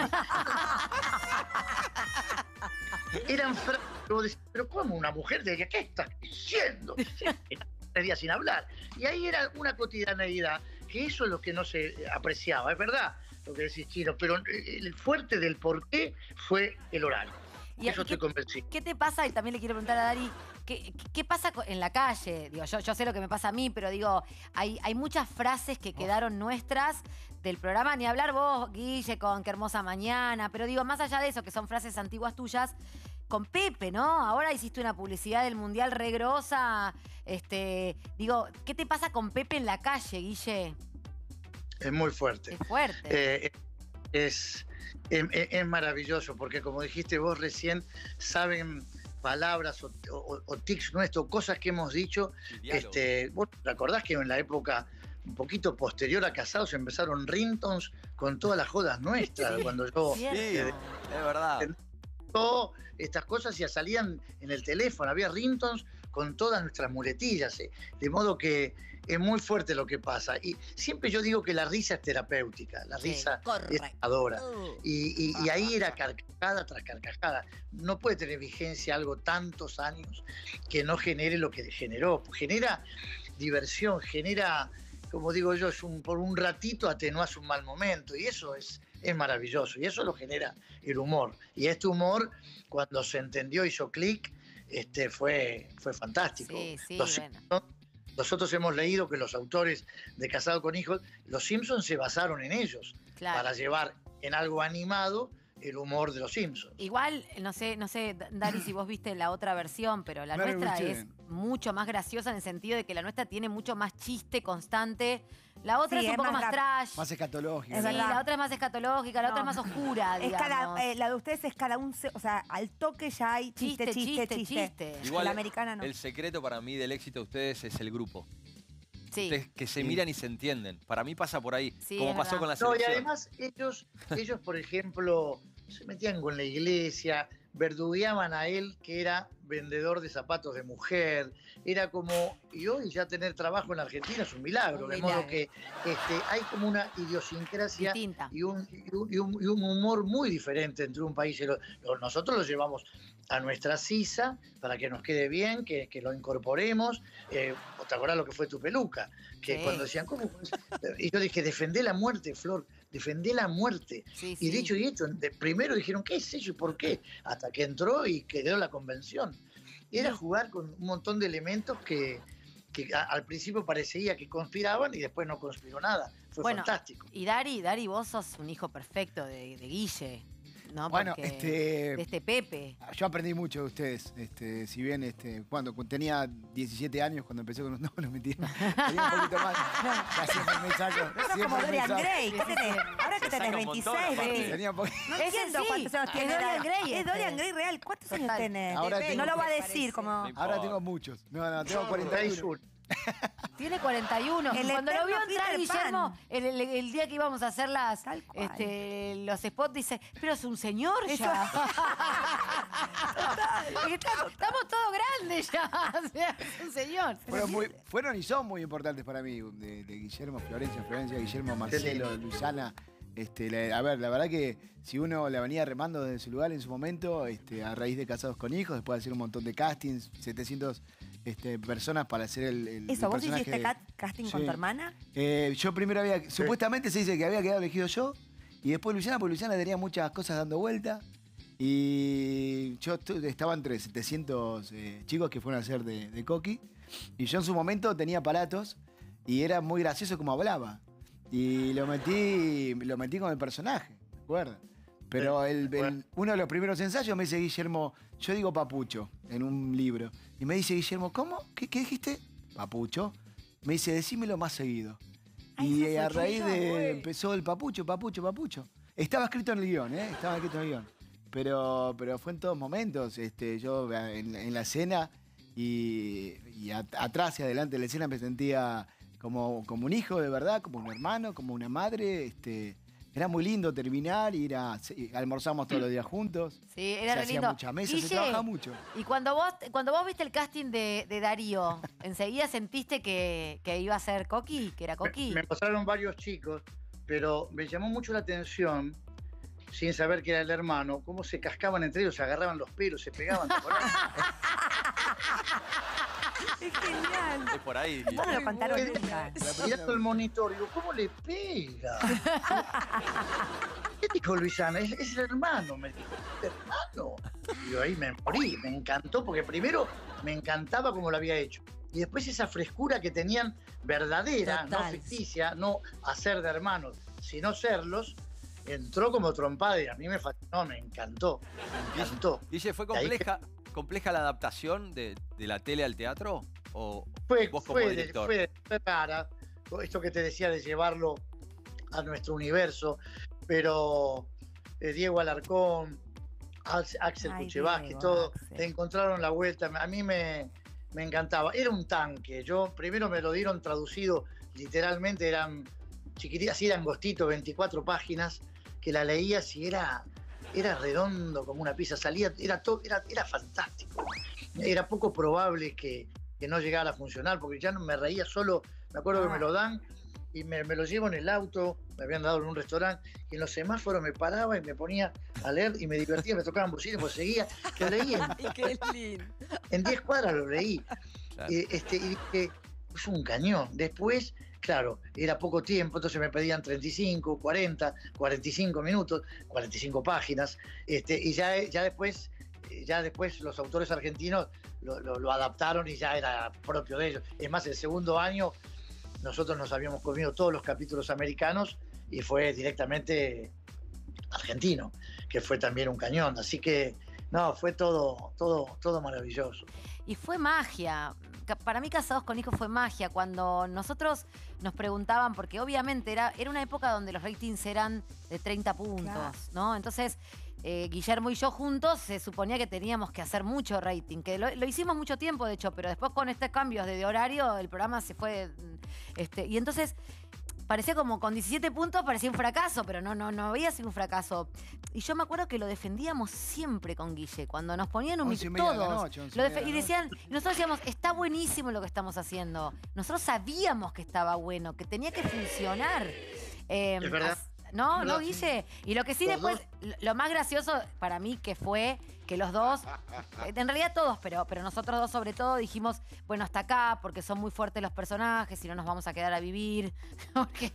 Eran frases que vos decís, pero ¿cómo una mujer de qué estás diciendo? Estaría sin hablar. Y ahí era una cotidianeidad, que eso es lo que no se apreciaba, es verdad lo que decís, Chino, pero el fuerte del porqué fue el horario. Y- Eso y estoy qué- convencido. ¿Qué te pasa? Y también le quiero preguntar a Dari, ¿qué, qué pasa co- en la calle? Digo, yo, yo sé lo que me pasa a mí, pero digo, hay, hay muchas frases que quedaron nuestras del programa, ni hablar vos, Guille, con Qué hermosa mañana, pero digo, más allá de eso, que son frases antiguas tuyas, con Pepe, ¿no? Ahora hiciste una publicidad del Mundial re grosa, este, digo, ¿qué te pasa con Pepe en la calle, Guille? Es muy fuerte. Es fuerte. Eh, es, es, es maravilloso, porque como dijiste vos recién, saben palabras o, o- o tics nuestros, cosas que hemos dicho. Este, vos te acordás que en la época un poquito posterior a Casados empezaron ringtones con todas las jodas nuestras, Sí, cuando yo... Sí, es verdad. Todo estas cosas ya salían en el teléfono, había ringtones con todas nuestras muletillas, eh, de modo que es muy fuerte lo que pasa. Y siempre yo digo que la risa es terapéutica, la Sí, risa es correcto. sanadora. Y, y- y ahí era carcajada tras carcajada. No puede tener vigencia algo tantos años que no genere lo que generó. Genera diversión, genera, como digo yo, es un, por un ratito atenuas un mal momento. Y eso es, es maravilloso. Y eso lo genera el humor. Y este humor, cuando se entendió, hizo clic, este, fue, fue fantástico. Sí, sí, Los bueno. Simpsons nosotros hemos leído que los autores de Casado con Hijos, los Simpsons se basaron en ellos Claro. para llevar en algo animado el humor de los Simpsons. Igual, no sé, no sé, Dari, si vos viste la otra versión, pero la Mary nuestra Richard. es mucho más graciosa en el sentido de que la nuestra tiene mucho más chiste constante. La otra Sí, es un es poco más más, rap- trash. Más escatológico. Es Sí, verdad. la otra es más escatológica, la otra No. es más oscura, Es digamos. cada, eh, la de ustedes es cada un, se- o sea, al toque ya hay chiste, Chiste, chiste, chiste, chiste. chiste. Igual, la americana no. el secreto para mí del éxito de ustedes es el grupo. Sí. Ustedes que se Sí. miran y se entienden. Para mí pasa por ahí, Sí, como es pasó verdad. con la No, y selección. además ellos, ellos, por ejemplo, se metían con la iglesia, verdugueaban a él que era vendedor de zapatos de mujer, era como, y hoy ya tener trabajo en la Argentina es un milagro, Un de milagro. modo que este, hay como una idiosincrasia Distinta. y un, y, un, y un- y un humor muy diferente entre un país y el otro. Lo- Nosotros lo llevamos a nuestra sisa para que nos quede bien, que, que lo incorporemos. Eh, ¿Te acordás lo que fue tu peluca? Que Sí. cuando decían, ¿cómo? puedes?". Y yo dije, defendé la muerte, Flor, defendé la muerte. Sí, Y sí. dicho y hecho, de- primero dijeron, ¿qué es eso y por qué? Hasta que entró y quedó la convención. Era jugar con un montón de elementos que, que a- al principio parecía que conspiraban y después no conspiró nada. Fue Bueno, fantástico. Y Dari, Dari, vos sos un hijo perfecto de, de Guille, ¿no? Bueno, Porque- este, de este Pepe. yo aprendí mucho de ustedes. Este, si bien este, cuando cu- tenía diecisiete años, cuando empecé con los. No, no mentira. Tenía un poquito más. Ya siempre me saco. Sos siempre como me Dorian saco. Gray. ¿Qué tenés? Ahora que Se tenés saca un montón, veintiséis, aparte. veintiséis. Tenía un poco- No Ese entiendo sí, cuántos años es tiene. Dorian Gray Es este. Dorian Gray real. ¿Cuántos años Total. tenés? Ahora Pepe, tengo- no lo va a Me decir parece. como... No Ahora importa. tengo muchos. No, no, tengo treinta cuarenta y y uno. uno. Tiene cuarenta y uno. El Cuando lo vio eterno entrar Peter Pan. Guillermo, el, el- el día que íbamos a hacer las, Tal cual. este, los spots, dice, pero es un señor Eso- ya. Porque estamos, estamos todos grandes ya. O sea, es un señor. Fueron, muy- fueron y son muy importantes para mí. De, de Guillermo, Florencia, Florencia, Guillermo, Marcelo, Luisana. Este, la- a ver, la verdad que si uno la venía remando desde su lugar en su momento, este, a raíz de Casados con Hijos, después de hacer un montón de castings, setecientos este, personas para hacer el, el- Eso, el ¿vos personaje hiciste de- cat- casting con Sí. tu hermana? Eh, yo primero había, supuestamente se dice que había quedado elegido yo, y después Luciana, porque Luciana tenía muchas cosas dando vuelta, y yo estu- estaba entre setecientos eh, chicos que fueron a hacer de, de Coqui, y yo en su momento tenía aparatos, y era muy gracioso como hablaba, y lo metí, lo metí con el personaje, ¿de acuerdo? Pero el- el- uno de los primeros ensayos me dice Guillermo, yo digo papucho en un libro. Y me dice Guillermo, ¿cómo? ¿Qué, qué dijiste? Papucho. Me dice, decímelo más seguido. Ay, Y ese a fue raíz yo, de güey. empezó el papucho, papucho, papucho. Estaba escrito en el guión, ¿eh? Estaba escrito en el guión. Pero, pero fue en todos momentos. Este, yo en, en la escena y, y a- atrás y adelante de la escena me sentía como, como un hijo de verdad, como un hermano, como una madre. Este, era muy lindo terminar, ir a, sí, almorzamos todos los días juntos. Sí, era se re hacía lindo. mucha mesa, se Guille, trabaja mucho. Y cuando vos, cuando vos viste el casting de, de Darío, ¿enseguida sentiste que, que iba a ser Coqui? ¿Que era Coqui? Me, me mostraron varios chicos, pero me llamó mucho la atención, sin saber que era el hermano, cómo se cascaban entre ellos, se agarraban los pelos, se pegaban. ¿te acordás? Es genial. Es por ahí. No me lo contaron Quedé nunca. Mirando el monitor, digo, ¿cómo le pega? ¿Qué dijo Luisana? Es, es el hermano, me dijo, ¿el hermano? Y yo ahí me morí, me encantó, porque primero me encantaba como lo había hecho. Y después esa frescura que tenían verdadera, Total. no ficticia, no hacer de hermanos, sino serlos, entró como trompada y a mí me fascinó, me encantó, me encantó. Guille, ¿fue Y ahí compleja, compleja la adaptación de, de la tele al teatro? ¿O Fue, vos como fue, de- director? fue, fue rara, esto que te decía de llevarlo a nuestro universo, pero eh, Diego Alarcón, Ax- Axel Ay, Kuchevsky, Diego, todo, Axel. le encontraron la vuelta, a mí me, me encantaba. Era un tanque, yo primero me lo dieron traducido, literalmente eran chiquititas, así eran angostitos, veinticuatro páginas, que la leías y era, era redondo como una pizza, salía, era, todo, era, era fantástico. Era poco probable que, que no llegara a funcionar, porque ya no me reía solo, me acuerdo que me lo dan y me, me lo llevo en el auto, me habían dado en un restaurante, y en los semáforos me paraba y me ponía a leer y me divertía, me tocaban bocinas, pues seguía, lo leí en, Ay, qué lindo. en diez cuadras lo leí. Claro. Eh, este, y dije, es un cañón. Después, claro, era poco tiempo, entonces me pedían treinta y cinco, cuarenta, cuarenta y cinco minutos, cuarenta y cinco páginas, este, y ya, ya después ya después los autores argentinos lo, lo- lo adaptaron y ya era propio de ellos. Es más, el segundo año nosotros nos habíamos comido todos los capítulos americanos y fue directamente argentino, que fue también un cañón. Así que, no, fue todo, todo, todo maravilloso. Y fue magia. Ca- Para mí Casados con Hijos fue magia. Cuando nosotros nos preguntaban, porque obviamente era, era una época donde los ratings eran de treinta puntos, Claro. ¿no? Entonces, eh, Guillermo y yo juntos se suponía que teníamos que hacer mucho rating, que lo, lo hicimos mucho tiempo, de hecho, pero después con estos cambios de, de horario, el programa se fue... mm, Este, y entonces... Parecía como con diecisiete puntos, parecía un fracaso, pero no, no, no había sido un fracaso. Y yo me acuerdo que lo defendíamos siempre con Guille, cuando nos ponían un Once y micro, media de la todos. noche, once y Lo media defe- de y la decían, y nosotros decíamos, está buenísimo lo que estamos haciendo. Nosotros sabíamos que estaba bueno, que tenía que funcionar. Eh, Es verdad. as- No, no, ¿Verdad? Guille. Y lo que sí Los después, lo- lo más gracioso para mí que fue que los dos, eh, en realidad todos, pero, pero nosotros dos sobre todo dijimos, bueno, hasta acá, porque son muy fuertes los personajes y no nos vamos a quedar a vivir. Porque-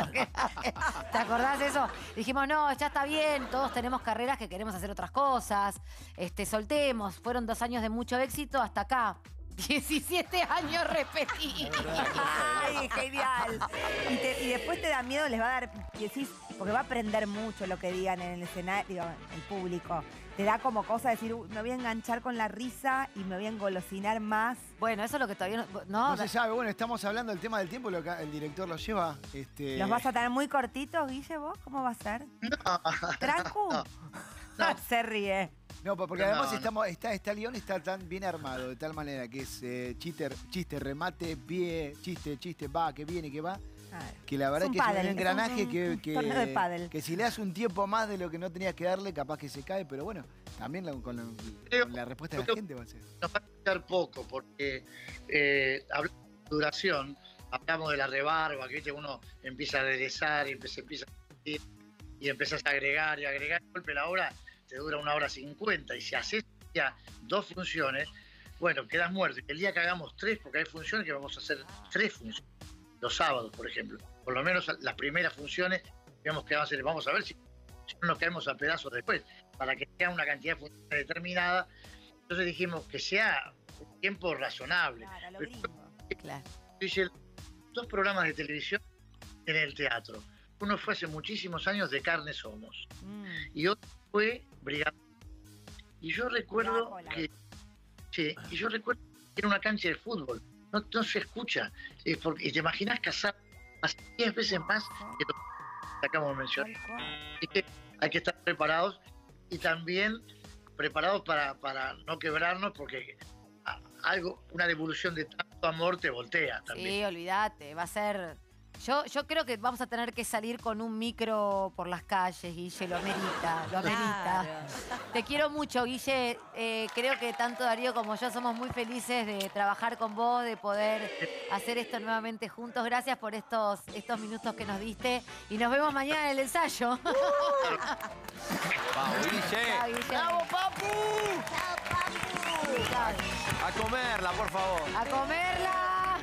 ¿Te acordás de eso? Dijimos, no, ya está bien, todos tenemos carreras que queremos hacer otras cosas. Este, soltemos, fueron dos años de mucho éxito, hasta acá. diecisiete años repetidos. ¡Ay, genial! Y, te- y después te da miedo, les va a dar, y decís, porque va a aprender mucho lo que digan en el escenario, el público. Te da como cosa decir, "Uy, me voy a enganchar con la risa y me voy a engolosinar más". Bueno, eso es lo que todavía no... No, No se sabe, bueno, estamos hablando del tema del tiempo, lo que el director lo lleva. Este... ¿Los vas a tener muy cortitos, Guille, vos? ¿Cómo va a ser? ¿Trancu? Se ríe. No, porque No, además no. estamos, está, está el guión está tan bien armado, de tal manera que es eh, chiste, chiste, remate, pie, chiste, chiste, va, que viene, que va. Que la verdad un que es pádel, un es engranaje un- que, un que, torneo de pádel. que si le das un tiempo más de lo que no tenías que darle, capaz que se cae, pero bueno, también la- con, la, con la respuesta de la gente va a ser. Nos va a escuchar poco porque eh, hablamos de duración, hablamos de la rebarba, que ¿viste? Uno empieza a aderezar y empieza, empieza a decir, y empiezas a agregar y agregar. De golpe la hora te dura una hora cincuenta y si haces ya dos funciones, bueno, quedas muerto. El día que hagamos tres, porque hay funciones que vamos a hacer tres funciones, los sábados, por ejemplo. Por lo menos las primeras funciones, digamos que vamos a hacer, vamos a ver si, si no nos caemos a pedazos después, para que sea una cantidad de funciones determinada. Entonces dijimos que sea un tiempo razonable. Claro, lo gringo. Claro. Dice, dos programas de televisión en el teatro. Uno fue hace muchísimos años, De Carne Somos, Mm. y otro fue Brigada. Y yo recuerdo Brigada. que, sí, y yo recuerdo que era una cancha de fútbol. No, no se escucha. Es porque- y te imaginas casar más diez veces más que lo que acabamos de mencionar. Tal cual. Así que hay que estar preparados y también preparados para, para no quebrarnos porque a- algo, una devolución de tanto amor te voltea también. Sí, olvídate, va a ser... Yo, yo creo que vamos a tener que salir con un micro por las calles, Guille, lo amerita, lo amerita. Claro. Te quiero mucho, Guille. Eh, creo que tanto Darío como yo somos muy felices de trabajar con vos, de poder hacer esto nuevamente juntos. Gracias por estos, estos minutos que nos diste y nos vemos mañana en el ensayo. Vamos, Chao, Guille. Guille. ¡Bravo, papu! Chao. A comerla, por favor. ¡A comerla!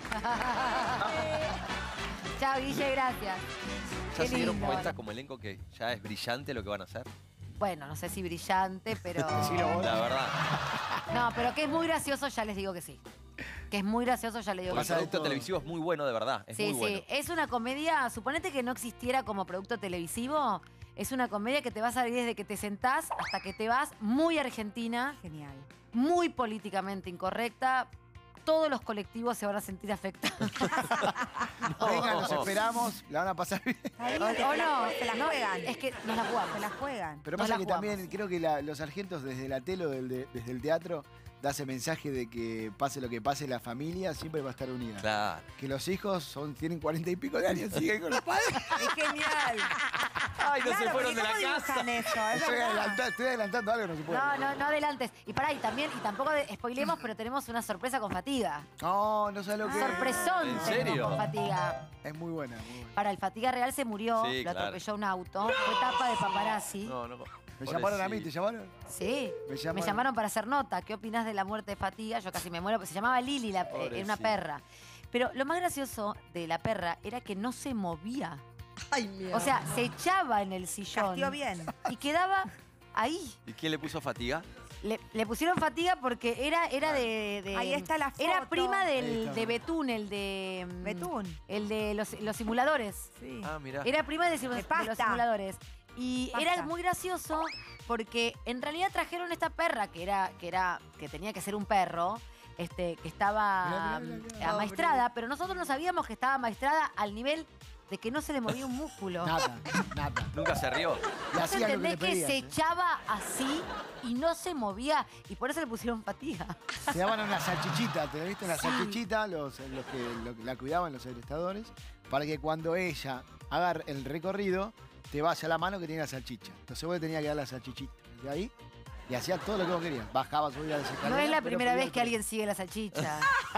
Chao, Guille, gracias. ¿Ya Qué se dieron lindo. cuenta como elenco que ya es brillante lo que van a hacer? Bueno, no sé si brillante, pero... Decilo vos. La verdad. No, pero que es muy gracioso, ya les digo que sí. Que es muy gracioso, ya les digo Porque que el sí. producto televisivo es muy bueno, de verdad. Es Sí, muy sí. bueno. Es una comedia, suponete que no existiera como producto televisivo, es una comedia que te va a salir desde que te sentás hasta que te vas, muy argentina, Genial. muy políticamente incorrecta. Todos los colectivos se van a sentir afectados. Venga, los esperamos, la van a pasar bien. Está bien, O, se o la- no, se la no, juegan. es que nos la jugamos. Se la juegan. Pero Nos pasa la que jugamos. también creo que la- los sargentos desde la tele o del- de- desde el teatro da ese mensaje de que pase lo que pase, la familia siempre va a estar unida. Claro. Que los hijos son, tienen cuarenta y pico de años, siguen con los padres. Es genial. Ay, no Claro, se fueron porque de la ¿cómo casa. dibujan eso? Es Estoy, verdad. adelanta- estoy adelantando algo, no se puede. No, no, no adelantes. Y pará, y también, y tampoco de- spoilemos, pero tenemos una sorpresa con Fatiga. No, no sé lo que Sorpresón ¿En tenemos serio? con Fatiga. es. Muy buena, muy buena. Para el Fatiga Real se murió, Sí, lo claro. atropelló un auto, fue tapa de paparazzi. No, no. Me llamaron a mí, ¿te llamaron? Sí, Me me llamaron. llamaron para hacer nota. ¿Qué opinás de la muerte de Fatiga? Yo casi me muero, porque se llamaba Lili, la, eh, era una Pobrecita. perra. Pero lo más gracioso de la perra era que no se movía. Ay, mi O sea, se echaba en el sillón Castió bien. y quedaba ahí. ¿Y quién le puso fatiga? Le, le pusieron fatiga porque era, era de, de- Ahí está la foto. Era prima Ahí del, está. de Betún, el de. mm, Betún. El de los, los simuladores. Sí. Ah, mirá. Era prima de, simu- De de pasta. los simuladores. Y Pasta. era muy gracioso porque en realidad trajeron esta perra que era, que era, que tenía que ser un perro, este, que estaba Mirá, mirá, mirá, mm, mirá. amaestrada, pero nosotros no sabíamos que estaba amaestrada al nivel de que no se le movía un músculo. Nada, nada. Nunca se rió. Le ¿No hacía lo que le entendés que, pedías, se ¿eh? echaba así y no se movía? Y por eso le pusieron fatiga. Se daban una salchichita, ¿te viste? Una salchichita, los, los que lo que la cuidaban, los segrestadores, para que cuando ella haga el recorrido, te vaya la mano que tiene la salchicha. Entonces vos le tenías que dar la salchichita. De ahí, y hacía todo lo que vos querías. Bajaba, subía las escaleras. No es la pero primera podía vez que alguien sigue la salchicha.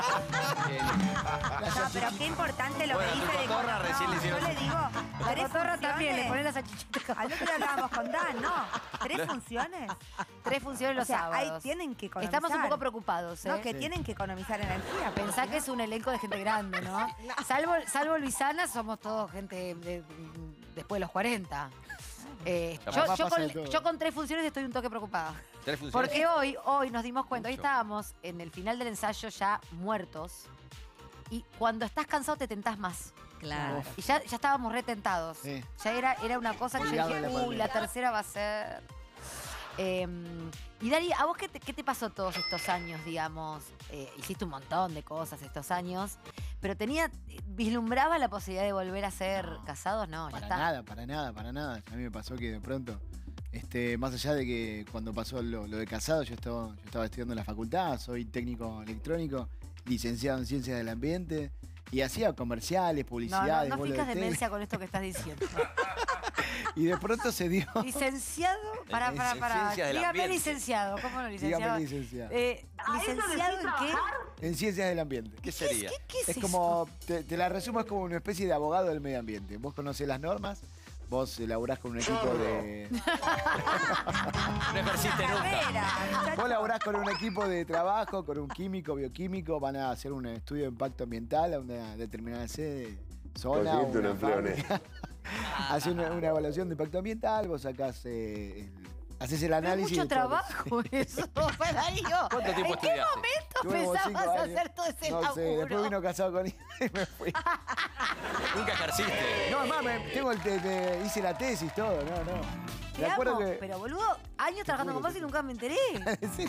No, pero qué importante lo Bueno, que tu dice de cotorra no, recién le hicieron- Yo le digo, La tres cotorra también, le funciones. ponen la salchichita. Al otro día hablábamos con Dan, ¿no? ¿Tres funciones? Tres funciones los O sea, ahí sábados. tienen que economizar. Estamos un poco preocupados, ¿eh? No, que tienen que economizar energía. Pensá porque que es un elenco de gente grande, ¿no? Salvo, salvo Luisana, somos todos gente de- después de los cuarenta. Eh, La yo, mamá yo pasa de con, todo. yo con tres funciones estoy un toque preocupada. Tres funciones. Porque hoy, hoy nos dimos cuenta, hoy Mucho. estábamos en el final del ensayo ya muertos. Y cuando estás cansado te tentás más. Claro. Y ya, ya estábamos retentados. Sí. Ya era, era una cosa que yo Olvidado dije, de la uy, pandemia". la tercera va a ser. Eh, y Dari, ¿a vos qué te, qué te pasó todos estos años, digamos? Eh, hiciste un montón de cosas estos años, pero tenía, vislumbraba la posibilidad de volver a ser No, casados, no, ya Para está. nada, para nada, para nada. A mí me pasó que de pronto, este, más allá de que cuando pasó lo, lo de casado, yo estaba, yo estaba estudiando en la facultad, soy técnico electrónico, licenciado en ciencias del ambiente, y hacía comerciales, No, publicidades, no, no bolos fijas de tele. demencia con esto que estás diciendo. Y de pronto se dio. Licenciado, para, para, En para. ciencias del Dígame ambiente. licenciado, ¿cómo no licenciado? Dígame licenciado. Eh, ¿Licenciado en qué? En ciencias del ambiente. ¿Qué sería? ¿Qué, qué es, Es eso? como, te, te la resumo, es como una especie de abogado del medio ambiente. Vos conocés las normas, vos elaborás con un equipo de... No ejerciste nunca. Carrera, muchacho. Vos laburás con un equipo de trabajo, con un químico, bioquímico, van a hacer un estudio de impacto ambiental a una determinada sede, zona, Consiguiente un una empleo en fábrica. Hace una, una evaluación de impacto ambiental, vos sacás, eh, el- haces el Pero análisis. mucho de todo lo- trabajo eso, para Darío. ¿Cuánto tiempo ¿En qué estudiaste? momento Tuve como cinco pensabas años. hacer todo ese No laburo? sé, después vino casado con ella y me fui. Nunca ejerciste. No, además, me- tengo el te- te- hice la tesis, todo, no, no. Te Me acuerdo amo, que... pero boludo, años trabajando con juro vos que y nunca me enteré. Sí.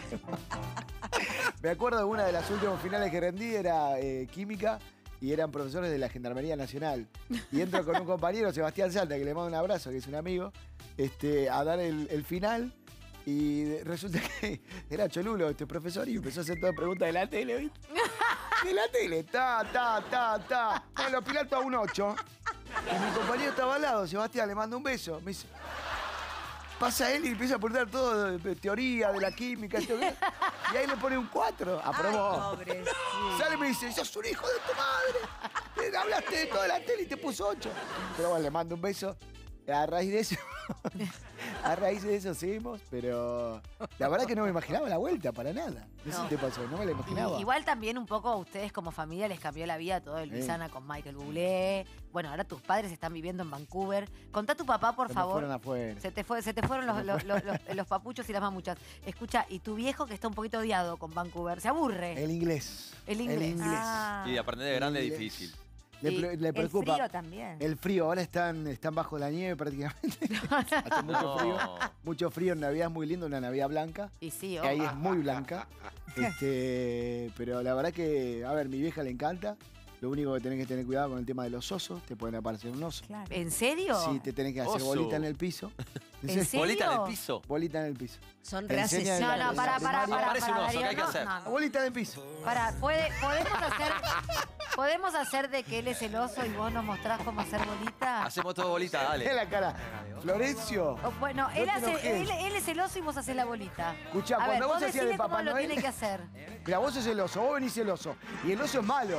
Me acuerdo de una de las últimas finales que rendí, era eh, química, y eran profesores de la Gendarmería Nacional. Y entro con un compañero, Sebastián Salta, que le mando un abrazo, que es un amigo, este, a dar el, el final. Y de- resulta que era cholulo este profesor y empezó a hacer todas preguntas de la tele, ¿viste? De la tele, ta, ta, ta, ta. Bueno, pilato a un ocho. Y mi compañero estaba al lado, Sebastián, le mando un beso. Me dice, pasa él y empieza a preguntar todo de, de teoría, de la química, esto, ¿qué? Y ahí le pone un cuatro. Aprobó. Pobre. Sale y me dice, sos un hijo de tu madre. Eh, Hablaste de toda la tele y te puso ocho. Pero bueno, le mando un beso. A raíz de eso, a raíz de eso seguimos, pero la verdad que no me imaginaba la vuelta para nada. No, sé No. si te pasó, no me la imaginaba. Y igual también un poco a ustedes como familia les cambió la vida todo el Sí. Luisana con Michael Bublé. Bueno, ahora tus padres están viviendo en Vancouver. Contá a tu papá, por Se me favor. fueron afuera. Se te, fue, se te fueron los, los- los- los- los papuchos y las mamuchas. Escucha, y tu viejo que está un poquito odiado con Vancouver, se aburre. El inglés. El inglés. Ah, Y de aprender de grande es Inglés. difícil. Le, Y pre- le el preocupa. frío también. El frío, ahora están, están bajo la nieve prácticamente. Hace mucho No. frío. Mucho frío en Navidad, es muy lindo, una Navidad blanca. Y sí, Que ahí ojo. es muy blanca. Este, pero la verdad que, a ver, mi vieja le encanta. Lo único que tenés que tener cuidado con el tema de los osos, te pueden aparecer un oso. Claro. ¿En serio? Sí, te tenés que hacer Oso. bolita en el piso. ¿En serio? Bolita en el piso. Bolita en el piso. Son Te re enseña asesinos. No, no, en para, la para, primaria. para. Parece un oso, ¿qué hay que hacer? Bolita en el piso. Para, puede, podemos hacer. ¿Podemos hacer de que él es el oso y vos nos mostrás cómo hacer bolita? Hacemos todo bolita, Mira dale. la cara. Florencio. O, bueno, No él, te hace, enojes. él, él es el oso y vos haces la bolita. Escuchá, A ver, cuando vos vos hacías de decime Papá cómo lo Noel- tiene que hacer. Mira, vos sos el oso, vos venís el oso. Y el oso es malo.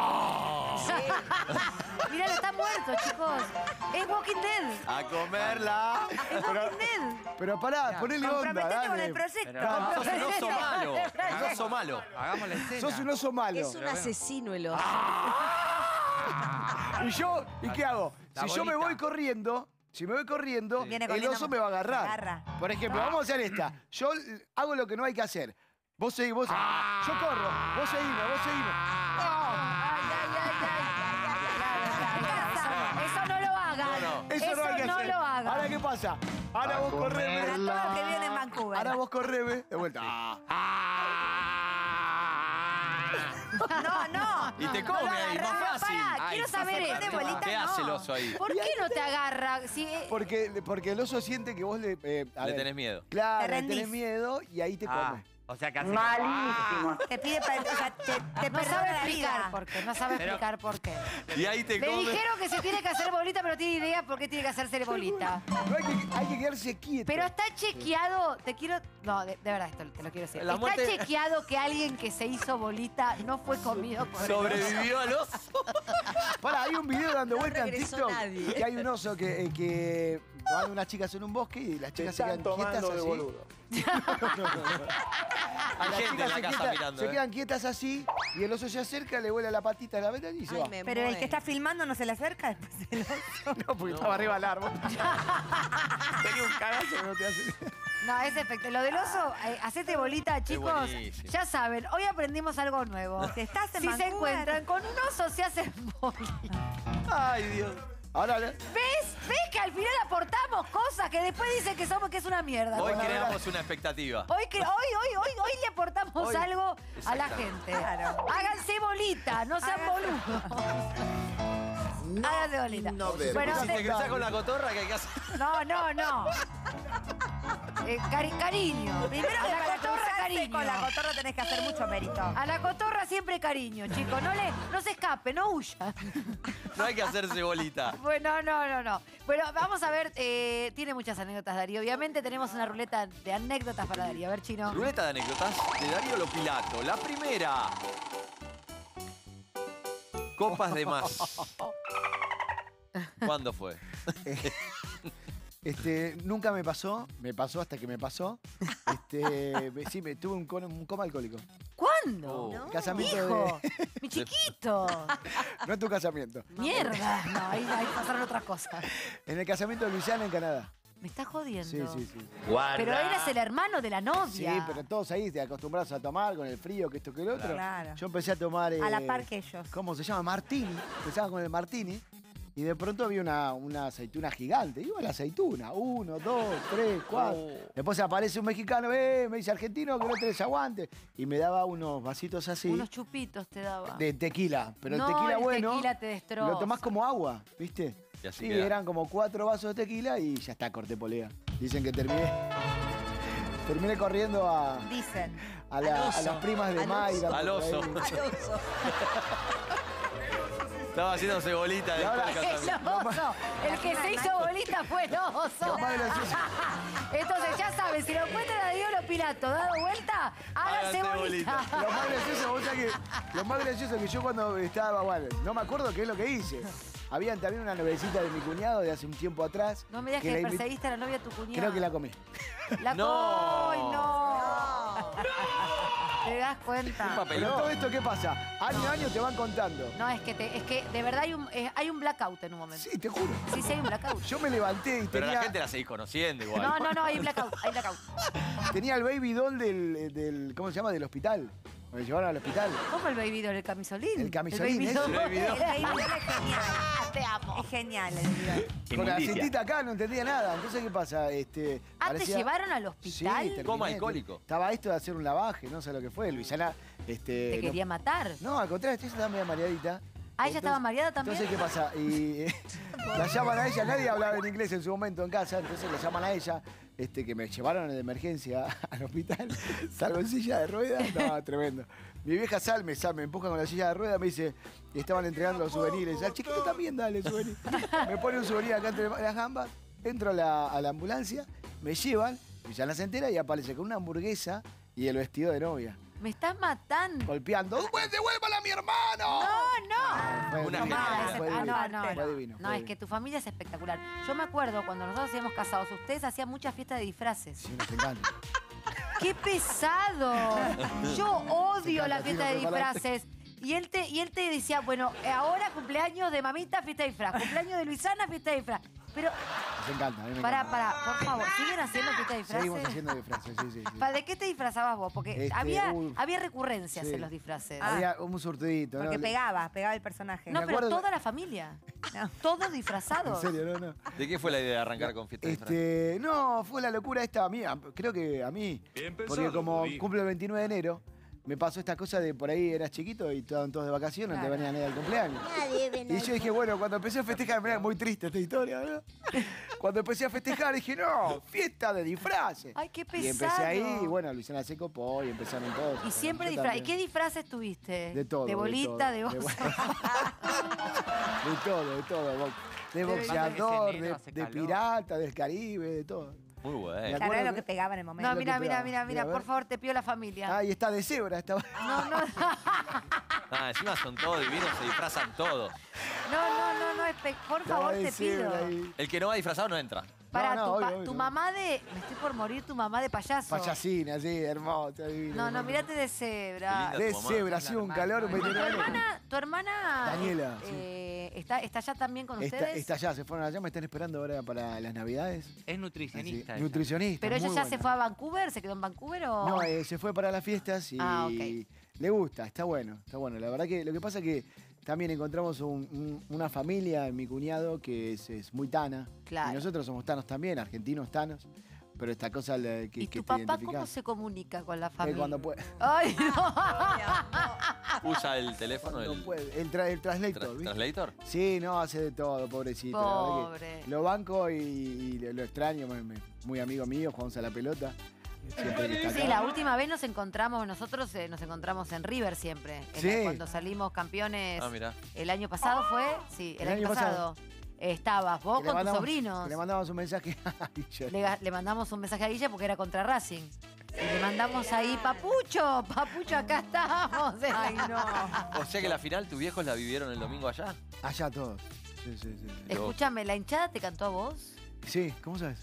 Mirá, está muerto, chicos. Es Walking Dead. A comerla. Es Walking Dead. Pero pará, ponele onda, Comprometete con dale. el proyecto. No, Sos un oso malo. Un oso malo. Hagamos la escena. sos un oso malo. Es un asesino el oso. Y yo, ¿y qué hago? La Si yo me bolita. voy corriendo, Si me voy corriendo, Viene el corriendo oso con- me va a agarrar. agarra. Por ejemplo, vamos a hacer esta. Yo l- hago lo que no hay que hacer. Vos seguís, vos. Yo corro. Vos seguime, vos seguime. Ay, ay, ay, ay, ay, ay, ay, eso no lo hagan. No, no. Eso, no hay que no hacer. lo hagan. Ahora, ¿qué pasa? Ahora vos correme. Para todo lo que viene en Vancouver. Ahora vos correme. De vuelta. No, no. Y te no, come no lo ahí, agarrás. más fácil. Pará, quiero Ay, saber ¿qué esto. bolita, ¿Qué no. hace el oso ahí? ¿Por qué no te agarra? Si, eh, Porque, porque el oso siente que vos le. eh, a Le ver, tenés miedo. Claro, Te le rendís. tenés miedo y ahí te Ah, come. o sea que hace Malísimo. Te pide, per- o sea, te, te no perdona sabe la explicar vida. por qué. No sabe Pero- explicar por qué. Y ahí te Le come. dijeron que se tiene que hacer bolita, pero no tiene idea por qué tiene que hacerse bolita. No, hay, que, hay que quedarse quieto. Pero está chequeado, te quiero... No, de, de verdad, esto te lo quiero decir. La Está muerte- chequeado que alguien que se hizo bolita no fue comido por el oso. Sobrevivió al oso. Pará, hay un video dando No vuelta en regresó TikTok nadie. que hay un oso que, eh, que van unas chicas en un bosque y las chicas se quedan quietas así. Hay Las gente en chicas la se, casa quieta- mirando. se ¿eh? quedan quietas así y el oso se acerca, le vuela la patita a la ventana y se Ay, va. me Pero el muero. que está filmando no se le acerca después del oso. No, porque estaba arriba del árbol. Tenía un cagazo que no te hace. No, es espectacular. Lo del oso, eh, hacete bolita, chicos. buenísimo. Ya saben, hoy aprendimos algo nuevo. Si estás en Si se Vancouver- encuentran con un oso, se hacen bolita. Ay, Dios. Ahora, ¿Ves? ¿Ves que al final aportamos cosas que después dicen que somos que es una mierda? Hoy Bueno, creamos una expectativa. Hoy, que, hoy, hoy, hoy, hoy le aportamos Hoy. algo a la Exacto. gente. Claro. Háganse bolita, no sean boludos. Háganse bolita. Bueno, Si te- te cruzás con la cotorra, ¿qué hay que hacer? no, no, no. Eh, cari- cariño. Primero a que la para cotorra, cruzarse cariño. con la cotorra tenés que hacer mucho mérito. A la cotorra siempre cariño, chicos. No, le, no se escape, no huya. No hay que hacerse bolita. Bueno, no, no, no. Bueno, vamos a ver. eh, tiene muchas anécdotas, Darío. Obviamente tenemos una ruleta de anécdotas para Darío. A ver, Chino. Ruleta de anécdotas de Darío Lopilato. La primera. Copas de más. ¿Cuándo fue? este, nunca me pasó, me pasó hasta que me pasó. Este, me- sí, me tuve un, con- un coma alcohólico. ¿Cuándo? Oh. Casamiento Hijo, de. mi chiquito. No en tu casamiento. Mierda. No, ahí, ahí pasaron otras cosas. En el casamiento de Luisiana en Canadá. Me estás jodiendo. Sí, sí, sí. Pero eras el hermano de la Sí, novia. pero todos ahí te acostumbrados a tomar con el frío, que esto, que el otro. Claro. Yo empecé a tomar. A la eh, par que ellos. ¿Cómo se llama? Martini. Empezaba con el Martini. Y de pronto vi una, una aceituna gigante. Iba la aceituna. Uno, dos, tres, cuatro. Oh. Después aparece un mexicano, eh, me dice argentino, que no tenés aguante. Y me daba unos vasitos así. Unos chupitos te daba. De tequila. Pero No, el tequila el bueno. tequila te destroza. Lo tomás como agua, ¿viste? Y así Sí, queda. eran como cuatro vasos de tequila y ya está, corté polea. Dicen que terminé. Terminé corriendo a, Dicen. a, la- Al a oso. las primas de Al Mayra. Al por oso. ahí. Al oso. Estaba haciéndose bolita Y después ahora- del El casamiento. oso. El que se hizo bolita fue el oso. Lo más gracioso- Entonces ya saben, si lo encuentran a Darío Lopilato dado vuelta, háganse Háganse bolita. Lo más gracioso, vos sabés que, lo más gracioso es que yo cuando estaba, bueno, no me acuerdo qué es lo que hice. Habían también una novecita de mi cuñado de hace un tiempo atrás. No me digas que que, la invi- perseguiste a la novia de tu cuñado. Creo que la comí. La No. co- ¡Ay, no! ¿Te das Un cuenta? papelón. Pero todo esto, ¿qué pasa? Año a año te van contando. No, es que, te- es que de verdad hay un, eh, hay un blackout en un momento. Sí, te juro. Sí, sí, hay un blackout. Yo me levanté y Pero tenía, la gente la seguís conociendo igual. No, no, no, hay blackout, hay blackout. tenía el baby doll del, del, ¿cómo se llama? Del hospital. Me llevaron al hospital. ¿Cómo el baby doll, el camisolín? El camisolín, baby ese. doll. El baby doll. El baby doll es genial. Ah, te amo. Es genial el video. Con la cintita acá no entendía nada. Entonces, ¿qué pasa? Este, Ah, ¿te parecía- llevaron al Sí, hospital? terminé. Coma alcohólico. Estaba esto de hacer un lavaje, no sé lo que fue. Luisana, este. Te no- quería matar. No, al contrario, ella estaba media mareadita. Ah, ¿ella estaba mareada también? Entonces, ¿qué pasa? Y eh, la llaman a ella, nadie hablaba en inglés en su momento en casa, entonces la llaman a ella, este, que me llevaron de emergencia al hospital, salgo en silla de ruedas, no, tremendo. Mi vieja sal me, sal, me empuja con la silla de ruedas, me dice, y estaban entregando los souvenirs, al chiquito también dale souvenir. Me pone un souvenir acá entre las gambas, entro a la, a la ambulancia, me llevan, y ya se entera y aparece con una hamburguesa y el vestido de novia, Me estás matando. golpeando, ¡pues devuélvala a mi hermano! No, no. Fue Una divino, Nada, fue es- ah, divino, no, no, fue no. divino, No, fue es que divino. tu familia es espectacular. Yo me acuerdo cuando nosotros íbamos casados, ustedes hacían muchas fiestas de disfraces. Sí, nos encanta. ¡Qué pesado! Yo odio Se la encanta, fiesta de sí, nos regalaste. disfraces. Y él, te, y él te decía, bueno, eh, ahora cumpleaños de mamita, fiesta de disfraz. Cumpleaños de Luisana, fiesta de disfraz. Pero, Nos encanta, a mí me pará, encanta. pará, por favor, ¿siguen haciendo fiesta de disfraces? Seguimos haciendo disfraces, sí, sí. sí. Pa- ¿De qué te disfrazabas vos? Porque Este, había, uy. había recurrencias Sí. en los disfraces. Había un surtidito, Porque ¿no? pegaba, pegaba el personaje. No, me pero acuerdo- toda la familia. Todos disfrazados. En serio, no, no. ¿De qué fue la idea de arrancar con fiesta de disfraces? Este, no, fue la locura esta a mí, a- creo que a mí. Porque como cumple el veintinueve de enero, me pasó esta cosa de por ahí eras chiquito y estaban todos de vacaciones, no te Claro. venían a ir al cumpleaños. Nadie ven Y yo dije, bueno, cuando empecé a festejar, mirá, muy triste esta historia, ¿no? Cuando empecé a festejar dije, no, fiesta de disfraces. Ay, qué pesado. Y empecé ahí, y bueno, Luciana se copó y empezaron todos. Y siempre Yo disfraces. ¿Y también. qué disfraces tuviste? De todo. De bolita, de, todo, oso. De todo, de todo. bo- De boxeador, de, de pirata, del Caribe, de todo. Muy Me bueno. Claro, acuerdo era lo que- que pegaba en el momento. No, lo que mira, mira, pegaba. mira, Mira, mira, a ver. por favor, te pido la familia. Ah, y está de cebra. Está... No, no, no, Ah, encima son todos divinos, se disfrazan todos. no, no, no, espe- por estaba favor, de te pido. cebra ahí. El que no va disfrazado no entra. Para, No, no, tu, obvio, pa- obvio. tu mamá de... Me estoy por morir, tu mamá de payaso. Payasina, sí, hermosa, divina. No, no, mirate de Qué cebra. linda. De tu mamá. cebra, ha sido un calor. un ¿Tu veterinario. hermana, tu hermana Daniela, eh, está, está allá también con Está, ustedes? está allá, se fueron allá, me están esperando ahora para las navidades. Es nutricionista. Así, ella. nutricionista. ¿Pero ella muy ya buena. se fue a Vancouver? ¿Se quedó en Vancouver o...? No, eh, se fue para las fiestas y Ah, ok. le gusta, está bueno, está bueno. La verdad que lo que pasa es que también encontramos un- un- una familia en mi cuñado que es, es muy tana. Claro. Y nosotros somos tanos también, argentinos tanos. Pero esta cosa la que, ¿Y que tu te papá identificás. cómo se comunica con la Eh, familia? cuando puede. ¡Ay, no! Usa el teléfono, Cuando el puede. El, tra- el translator, tra- ¿viste? translator. Sí, no, hace de todo, pobrecito. la verdad Pobre. que lo banco y, y lo, lo extraño, me- me- muy amigo mío, jugamos a la pelota. Siempre que está Sí, acá. la última vez nos encontramos, nosotros eh, nos encontramos en River siempre. En Sí. la- cuando salimos campeones Ah, mirá. el año pasado fue, sí, el, El año, año pasado. Estabas vos Que le con tus mandamos- sobrinos. que Le mandamos un mensaje a Guille. Le, ga- le mandamos un mensaje a Guille porque era contra Racing. Y le mandamos ahí, Papucho, Papucho, acá estamos. Ay, no. O sea que la final, ¿tus viejos la vivieron el domingo allá? Allá todos. Sí, sí, sí. sí. Escúchame, ¿la hinchada te cantó a vos? Sí, ¿cómo sabes?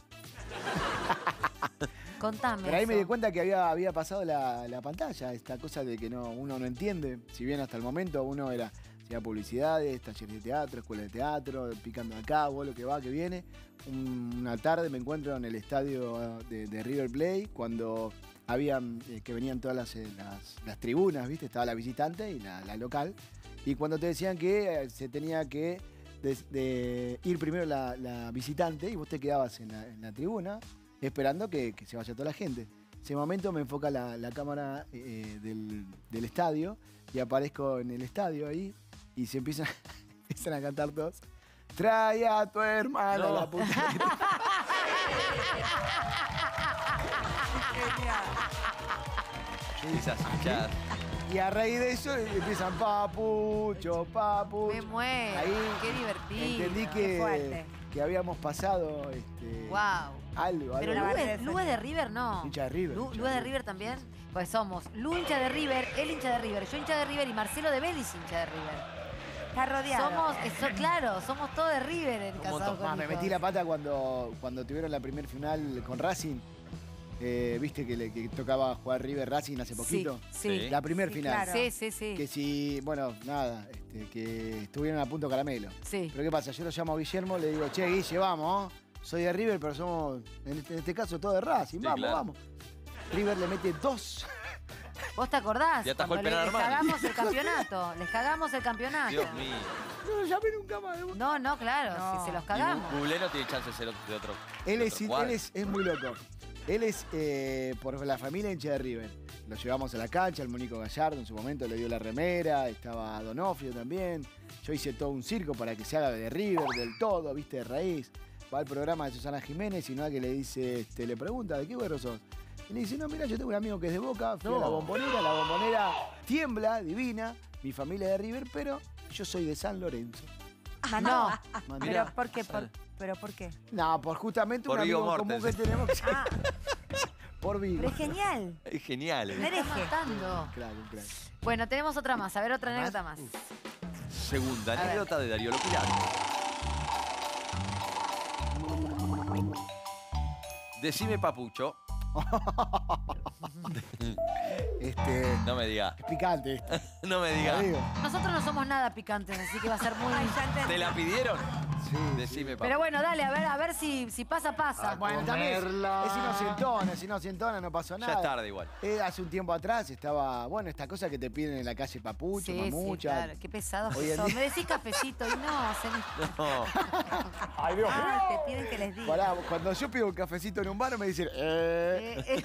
Contame. Pero ahí me eso. di cuenta que había, había pasado la, la pantalla, esta cosa de que no, uno no entiende. Si bien hasta el momento uno era, hacía publicidades, talleres de teatro, escuelas de teatro, picando acá, lo que va, que viene. Un- una tarde me encuentro en el estadio de, de River Plate cuando habían, eh, que venían todas las, eh, las, las tribunas, ¿viste? Estaba la visitante y la, la local. Y cuando te decían que eh, se tenía que des- de ir primero la, la visitante y vos te quedabas en la, en la tribuna esperando que, que se vaya toda la gente. Ese momento me enfoca la, la cámara eh, del, del estadio y aparezco en el estadio ahí y se empiezan, empiezan a cantar todos. Trae a tu hermana No. la puta. Esas hinchadas. Y a raíz de eso empiezan papucho, papucho. Me muero. Ahí Qué divertido. Entendí Qué que, fuerte. que habíamos pasado este, Wow. algo. Pero algo. Lu La es, verdad Lu es de River, no. Hincha de River, Lu, hincha Lu de es de River. River también. Pues somos Lu hincha de River, él hincha de River, yo hincha de River y Marcelo de Vélez hincha de River. Está rodeado. Somos, eso, claro, somos todos de River en Como Casados Ah, con me Hijos. metí la pata cuando, cuando tuvieron la primer final con Racing. Eh, Viste que, le, que tocaba jugar River Racing hace poquito. Sí, sí. La primer Sí, final. claro. Sí, sí, sí. Que si, bueno, nada, este, que estuvieron a punto caramelo. Sí. Pero ¿qué pasa? Yo lo llamo a Guillermo, le digo, che, Guille, vamos. Soy de River, pero somos, en este, en este caso, todos de Racing. Sí, vamos, claro. vamos. River le mete dos. ¿Vos te acordás? Y atajó Cuando el le- penal les Armani. cagamos el campeonato. Les cagamos el campeonato. Dios mío. No lo llamé nunca más. de- No, no, claro, No. si se los Y cagamos. Bu- Bublé no tiene chance de ser otro- de otro. Él, de es, otro él cuadro. es, es muy loco. Él es eh, por la familia hincha de River. Lo llevamos a la cancha, el Mónico Gallardo en su momento le dio la remera, estaba Donofrio también. Yo hice todo un circo para que se haga de River, del todo, viste, de raíz. Va al programa de Susana Jiménez y no que le dice, este, le pregunta, ¿de qué güero sos? Y le dice, no, mira, yo tengo un amigo que es de Boca, fui a la No. bombonera, la bombonera tiembla, divina, mi familia es de River, pero yo soy de San Lorenzo. No, Mandá. ¿Pero por qué? Por, ¿Pero por qué? No, por justamente Por un Viggo amigo común que Mortensen. tenemos. Ah, Por Vigo. pero es genial. Es genial. me está matando. Claro, claro. Bueno, tenemos otra más. A ver, otra ¿Más? anécdota más. Segunda A ver. anécdota de Darío Lopirano. Decime, Papucho. Este, No me diga. es picante esto. No me te diga. digo. Nosotros no somos nada picantes, así que va a ser muy... Ay, ya entendí. ¿Te la pidieron? Sí, Decime, papá. Pero bueno, dale, a ver, a ver si, si pasa, pasa. Ah, bueno, también es, es inocentona, es inocentona, no pasó nada. Ya es tarde igual. Eh, hace un tiempo atrás estaba, bueno, esta cosa que te piden en la calle papucho, Sí, mamucha. sí, claro. Qué pesados Hoy que en son. día- Me decís cafecito y no, se me... No. Ay, Dios mío. Ah, te piden que les diga. Pará, cuando yo pido un cafecito en un bar me dicen, eh. Eh, eh,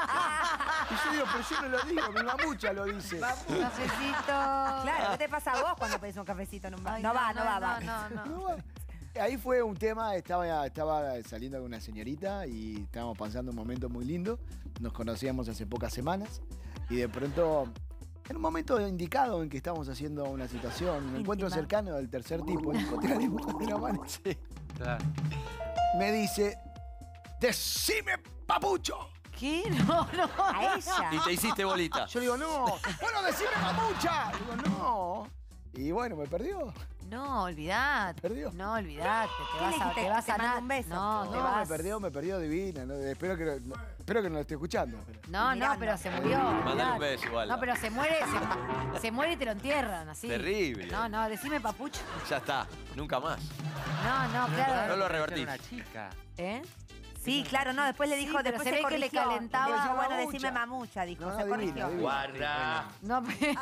Y yo digo, pero yo no lo digo, mi mamucha lo dice. Cafecito. Claro, ¿qué te pasa a vos cuando pedís un cafecito en un bar? Ay, No va, no va, va. No, no, No no. va. Ahí fue un tema, estaba, estaba saliendo con una señorita y estábamos pasando un momento muy lindo. Nos conocíamos hace pocas semanas y de pronto, en un momento indicado en que estábamos haciendo una situación, un encuentro Íntima. cercano del tercer tipo, el hijo de la mano, sí, Claro. me dice, decime papucho. ¿Qué? No, no. A ella. Y te hiciste bolita. Yo le digo, no, bueno, decime mamucha. Digo, no. Y bueno, me perdió. No, olvidate. Perdió. No, olvidate. Te ¿Qué vas le a, dijiste? te vas Te a mando na- un beso. No, te No, me vas. perdió, me perdió divina. ¿no? Espero, que, no, espero que no lo esté escuchando. pero- No, no, Mirando. pero se murió. Mándale un olvidate. beso igual. No, pero se muere, se, se muere y te lo entierran, así. Terrible. No, no, decime papucho. Ya está. Nunca más. No, no, claro. No lo revertís. Era una chica. ¿Eh? Sí, claro, no, después le Sí, dijo, pero después se se ve que le corrigió. calentaba. Le dijo, Decime bueno, mamucha. decime mamucha, dijo, No, se divina, corrigió. divina. Guarda. No, pero...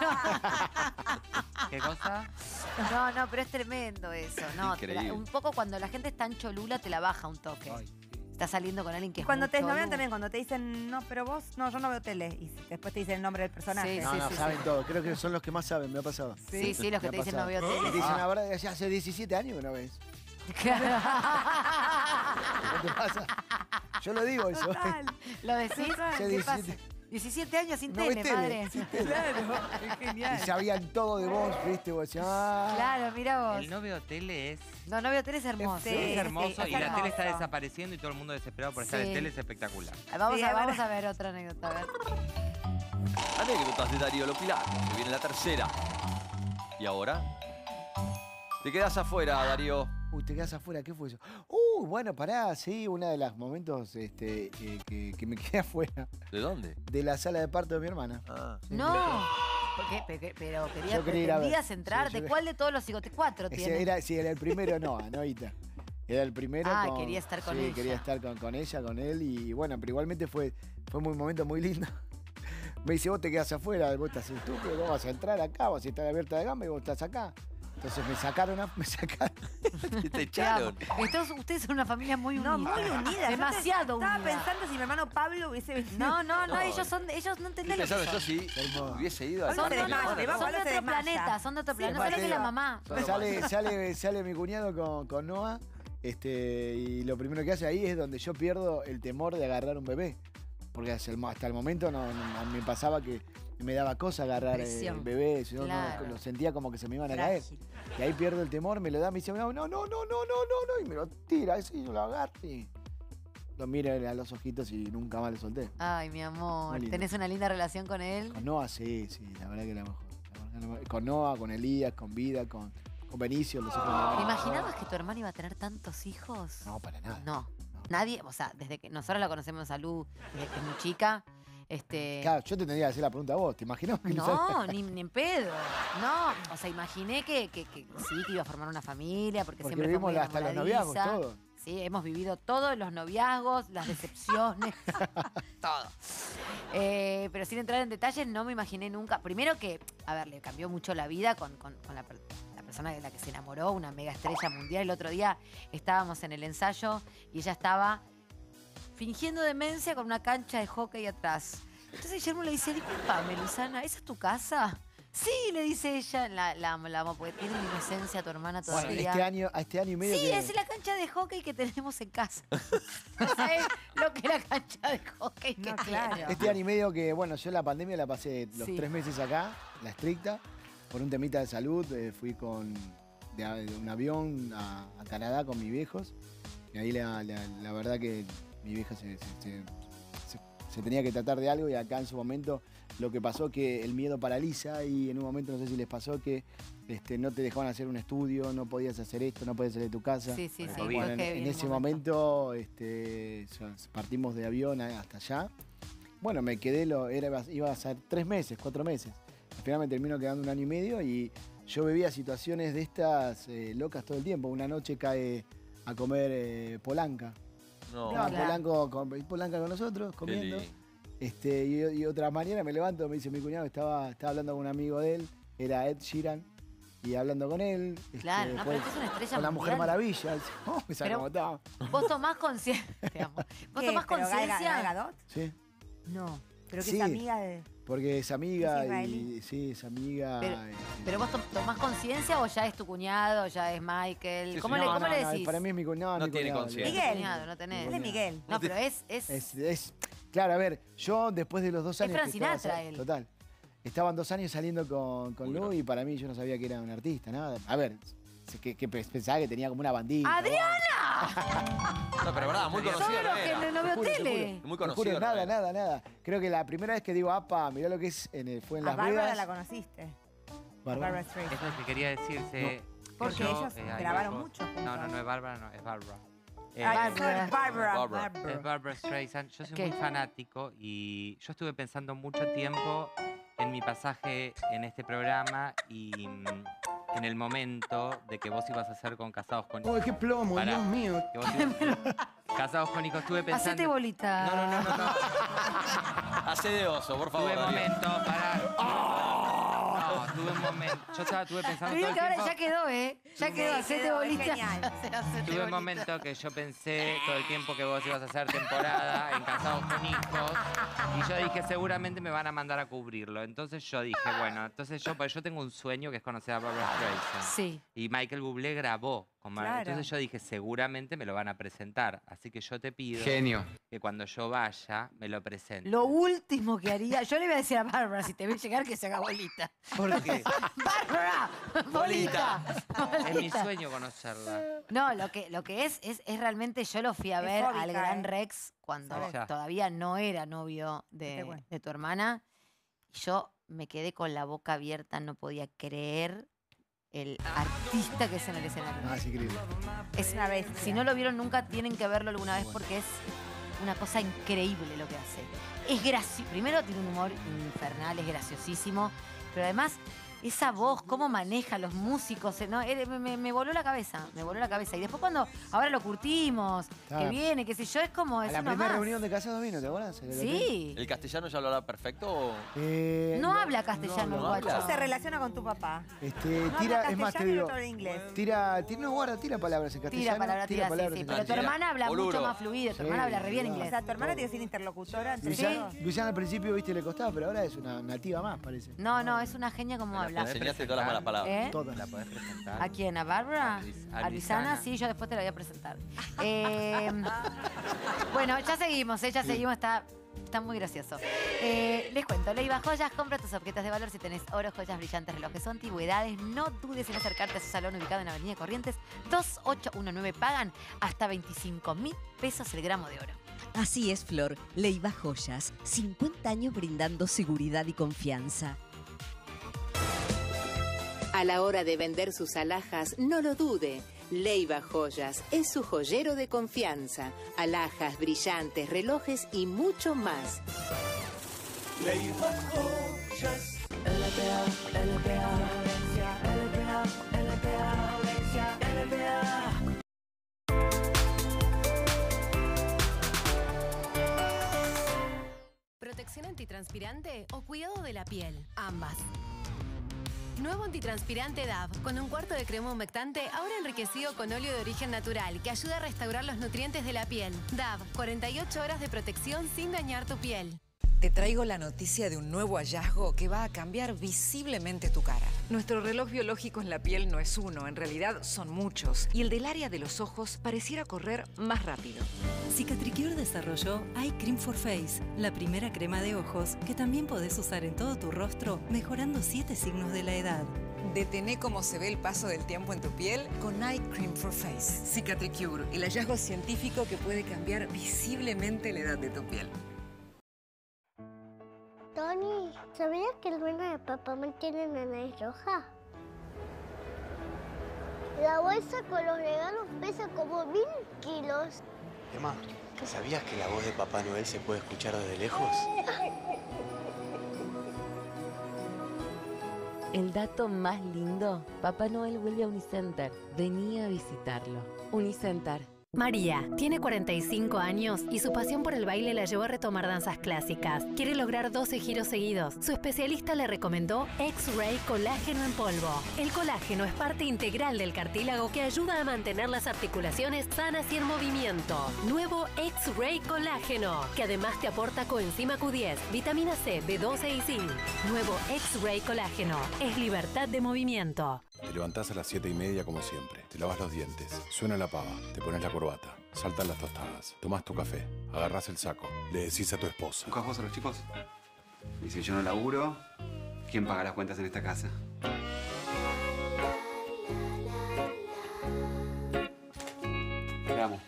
¿Qué cosa? No, no, pero es tremendo eso. No, te la- Increíble. un poco cuando la gente es tan cholula te la baja un toque. Ay, sí. Estás saliendo con alguien que es Cuando muy te esnovean cholu. también, cuando te dicen, no, pero vos, no, yo no veo tele. Y después te dicen el nombre del personaje. Sí, No, no, sí, saben sí. todo. Creo que son los que más saben, me ha pasado. Sí, sí, los que Me te ha dicen no pasado. veo Y te tele. dicen, la verdad, ya hace diecisiete años que no ves. Claro. ¿No te pasa? Yo lo digo eso. Total. ¿Lo decís? Hace ¿Qué pasa? diecisiete. diecisiete años sin No ves tele, tele, madre. sin tele. Claro, es genial. Y sabían todo de vos, ¿viste? Vos decías, ah. Claro, mira vos. El no veo tele es, No, no veo tele, es hermoso. Sí, es hermoso sí, y es la tele está hermoso. desapareciendo y todo el mundo desesperado por estar Sí. en tele es espectacular. Vamos, Sí, a, es vamos verdad. a ver otra anécdota, a ver. Anécdotas de Darío Lopilato. Se viene la tercera. ¿Y ahora? Te quedás afuera, Darío. Uy, te quedas afuera, ¿qué fue eso? Uy, bueno, pará, sí, uno de los momentos este, eh, que, que me quedé afuera ¿De dónde? de la sala de parto de mi hermana. Ah. No. ¿Por qué? Pe- Pero quería, Yo quería ir a ver. pretendías entrar. Sí, yo ¿De quería- cuál de todos los psicotes? Cuatro Ese tiene. era, sí, era el primero, no, Noita. Era el primero. Ah, con- quería estar con sí, ella. quería estar con, con ella, con él. Y bueno, pero igualmente fue, fue un momento muy lindo. Me dice, vos te quedás afuera, vos estás estúpido, ¿cómo vas a entrar acá? Vas a estar abierta de gamba y vos estás acá. Entonces me sacaron, a- me sacaron. Te Te echaron. amo. Estos- ustedes son una familia muy unida. No, muy unida. Demasiado Estaba unida. pensando si mi hermano Pablo hubiese venido. No, no, no, No. ellos son, ellos no entendés lo que Pensaron, son. yo sí Hermoso. hubiese ido al Son parto de de mi desmayo, hermana, le ¿no? vamos Son de Pablo se otro desmaya. planeta, son de otro Sí, planeta. No sabés que aparte- la mamá. Solo Sale, más. sale, sale mi cuñado con, con Noah, este, y lo primero que hace ahí es donde yo pierdo el temor de agarrar un bebé. Porque hasta el, mo- hasta el momento no, no- me pasaba que me daba cosa agarrar eh, Presión. bebés, yo no- Claro. lo sentía como que se me iban a Frágil. caer. Y ahí pierdo el temor, me lo da, me dice, no, no, no, no, no, no, no, y me lo tira, así yo lo agarro y lo miro a los ojitos y nunca más lo solté. Ay, mi amor. Muy lindo. ¿Tenés una linda relación con él? Con Noah, sí, sí, la verdad que la mejor. la verdad que la mejor. Con Noah, con Elías, con Vida, con, con Benicio, los hijos de mi ¿Te hermana. imaginabas que tu hermano iba a tener tantos hijos? No, para nada. No. Nadie, o sea, desde que nosotros la conocemos a Lu, desde que es muy chica, este... Claro, yo te tendría que hacer la pregunta a vos, ¿te imaginas que No, ni, ni en pedo. No, o sea, imaginé que, que, que sí, que iba a formar una familia, porque, Porque siempre fue vivimos muy hasta los noviazgos, enamoradiza. todo. Sí, hemos vivido todos los noviazgos, las decepciones, todo. Eh, pero sin entrar en detalles, no me imaginé nunca. Primero que, a ver, le cambió mucho la vida con, con- con la, per- la persona de la que se enamoró, una mega estrella mundial. El otro día estábamos en el ensayo y ella estaba fingiendo demencia con una cancha de hockey atrás. Entonces Guillermo le dice, disculpame, Luisana, ¿esa es tu casa? Sí, le dice ella, la, la, la amo, porque tiene una inocencia tu hermana Bueno, todavía. este año, a este año y medio Sí, que... es la cancha de hockey que tenemos en casa. No sabés lo que es la cancha de hockey que No, tiene. claro. Este año y medio que, bueno, yo la pandemia la pasé los Sí. tres meses acá, la estricta, por un temita de salud. eh, fui con de, a- de un avión a, a Canadá con mis viejos. Y ahí la, la- la verdad que mi vieja se, se- se- se- se tenía que tratar de algo y acá en su momento lo que pasó que el miedo paraliza y en un momento no sé si les pasó que este, no te dejaban hacer un estudio, no podías hacer esto, no podías salir de tu casa. Sí, sí, sí. Bueno, fue en, heavy en el ese momento, este, so- partimos de avión a- hasta allá. Bueno, me quedé, lo, era, iba a ser tres meses, cuatro meses. Al final me termino quedando un año y medio y yo vivía situaciones de estas eh, locas todo el tiempo. Una noche cae a comer eh, Polanca. No. Estaba Claro. Polanco con, Polanca con nosotros, comiendo. lindo. Este, y, y otra mañana me levanto, me dice mi cuñado, estaba, estaba hablando con un amigo de él, era Ed Sheeran, y hablando con él. este, Claro, no, pero después esto es una estrella con la Mujer mundial. Maravilla. Dice, oh, esa Pero- cómo estaba. Vos tomás conciencia. Te amo. Vos ¿Qué? tomás ¿Pero Gal- conciencia. Gal Gadot? Sí, No, pero que Sí. es amiga de... porque es amiga ¿Es y israelí? sí, es amiga. Pero- eh, Pero vos to- tomás conciencia o ya es tu cuñado, o ya es Michael. Sí, ¿Cómo, sí. le, no, cómo no, le no, decís? para mí es mi cuñado. No mi tiene cuñado, conciencia. Es tu Miguel. cuñado, no tenés. Él es Miguel. No, pero es. es, Es, es- claro, a ver, yo después de los dos Es años. Frank que estaba Sinatra, sa- él. Total. Estaban dos años saliendo con, con Uy, Lu no. y para mí yo no sabía que era un artista, nada. A ver, que, que pensaba que tenía como una bandita. ¡Adriana! No, pero verdad, muy conocido Solo no que era. no, no veo Te juro, te tele. Muy Te juro, conocido. no nada, era. nada, nada. Creo que la primera vez que digo, apa, mirá lo que es, en el- fue en A Las Bárbara Vegas. la conociste. Bárbara. Bárbara Streisand. Es lo que quería decirse. Porque yo, ellos eh, hay grabaron algo- mucho juntos. No, no, no es Bárbara, no, es Bárbara. Eh, Ay, Bárbara. Bárbara. Bárbara. Bárbara. Es Barbara Streisand. Yo soy ¿Qué? muy fanático y yo estuve pensando mucho tiempo en mi pasaje en este programa y mm, en el momento de que vos ibas a hacer con Casados con ¡Uy, qué plomo, Pará. Dios mío! que vos ibas- Casados con Hijos. Estuve pensando. Hacete bolita. No, no, no, no, no. Hacé de oso, por favor. Tuve un Darío. momento para. No, tuve un momento. Yo estaba, estuve pensando Te digo todo que el ahora tiempo. ya quedó, ¿eh? Ya Sí, quedó, hacete quedó, es bolita. genial. Hacete Tuve un bolita. momento que yo pensé todo el tiempo que vos ibas a hacer temporada en Casados con Hijos y yo dije seguramente me van a mandar a cubrirlo. Entonces yo dije, bueno, entonces yo, pues yo tengo un sueño que es conocer a Barbara Streisand. Sí. Y Michael Bublé grabó con Mar- Claro. Entonces yo dije, seguramente me lo van a presentar. Así que yo te pido Genio. que cuando yo vaya me lo presenten. Lo último que haría, yo le iba a decir a Bárbara, si te ve llegar, que se haga bolita. ¿Por qué? ¡Bárbara! ¡Bolita! Es mi Bolita. sueño conocerla. No, lo que, lo que es, es, es realmente, yo lo fui a Es ver fóbica, al gran ¿eh? Rex cuando ¿Sabes? Ya. todavía no era novio Te de, cuento. de tu hermana. Y yo me quedé con la boca abierta, no podía creer el artista que es en el escenario. Ah, es increíble. Es una bestia. Si no lo vieron nunca, tienen que verlo alguna vez porque es una cosa increíble lo que hace. Es gracioso. Primero tiene un humor infernal, es graciosísimo, pero además esa voz, cómo maneja a los músicos, eh, ¿no? Eh, Me, me- me voló la cabeza, me voló la cabeza. Y después cuando ahora lo curtimos, que Claro. viene, qué sé yo, es como A es la uno primera más. reunión de casados vino, ¿te acuerdas? En el hotel. Sí. ¿El castellano ya lo habla perfecto o...? Eh, No habla castellano el no guacho. habla. ¿Cómo se relaciona con tu papá? Este, No tira, habla es más, te castellano y digo. otro de inglés. Tira, tira, no, guarda, tira palabras en castellano. Tira palabra, tira, sí, palabras sí. en Pero tu castellano. hermana habla Boludo. mucho más fluido, tu Sí, hermana habla re bien claro. O inglés. sea, tu hermana tiene que ser interlocutora entre Sí. Luciana, todos. Luciana al principio, viste, le costaba, pero ahora es una nativa más, parece. No, no, es una genia como Me la habla. Le enseñaste todas las malas palabras. ¿Eh? Todas. ¿La podés presentar? ¿A quién? ¿A Bárbara? A Luis- a ¿A Luisana? Luisana. Sí, yo después te la voy a presentar. Eh, bueno, ya seguimos, ¿eh? ya seguimos, está, está muy gracioso. Eh, les cuento, Leiva Joyas, compra tus objetos de valor si tenés oro, joyas brillantes, relojes o antigüedades. No dudes en acercarte a su salón ubicado en Avenida Corrientes dos ocho uno nueve. Pagan hasta veinticinco mil pesos el gramo de oro. Así es, Flor. Leiva Joyas. cincuenta años brindando seguridad y confianza. A la hora de vender sus alhajas, no lo dude. Leiva Joyas es su joyero de confianza. Alhajas, brillantes, relojes y mucho más. Leiva Joyas. L P A, L P A, L P A, L P A, L P A. ¿Protección antitranspirante o cuidado de la piel? Ambas. Nuevo antitranspirante D A V, con un cuarto de crema humectante, ahora enriquecido con óleo de origen natural, que ayuda a restaurar los nutrientes de la piel. D A V, cuarenta y ocho horas de protección sin dañar tu piel. Te traigo la noticia de un nuevo hallazgo que va a cambiar visiblemente tu cara. Nuestro reloj biológico en la piel no es uno, en realidad son muchos. Y el del área de los ojos pareciera correr más rápido. Cicatricure desarrolló Eye Cream for Face, la primera crema de ojos que también podés usar en todo tu rostro, mejorando siete signos de la edad. Detené cómo se ve el paso del tiempo en tu piel con Eye Cream for Face. Cicatricure, el hallazgo científico que puede cambiar visiblemente la edad de tu piel. Tony, ¿sabías que el dueño de papá mantiene la nariz roja? La bolsa con los regalos pesa como mil kilos. Emma, ¿sabías que la voz de Papá Noel se puede escuchar desde lejos? El dato más lindo, Papá Noel vuelve a Unicenter. Vení a visitarlo. Unicenter. María tiene cuarenta y cinco años y su pasión por el baile la llevó a retomar danzas clásicas. Quiere lograr doce giros seguidos. Su especialista le recomendó X-Ray Colágeno en polvo. El colágeno es parte integral del cartílago que ayuda a mantener las articulaciones sanas y en movimiento. Nuevo X-Ray Colágeno, que además te aporta coenzima Q diez, vitamina C, B doce y zinc. Nuevo X-Ray Colágeno es libertad de movimiento. Te levantás a las siete y media como siempre. Te lavas los dientes. Suena la pava. Te pones la corbata. Saltan las tostadas. Tomás tu café. Agarrás el saco. Le decís a tu esposa. ¿Buscas vos a los chicos? Y si yo no laburo, ¿quién paga las cuentas en esta casa? Vamos.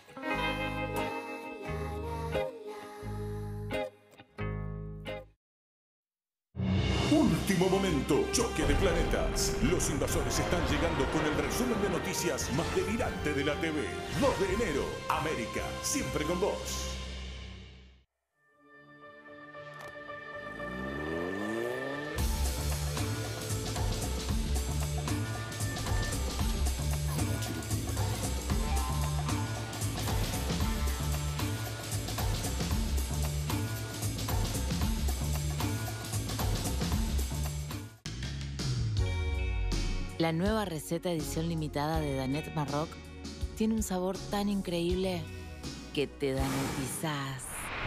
Último momento, choque de planetas. Los invasores están llegando con el resumen de noticias más delirante de la T V. dos de enero, América, siempre con vos. La nueva receta edición limitada de Danette Marroc tiene un sabor tan increíble que te danetizás.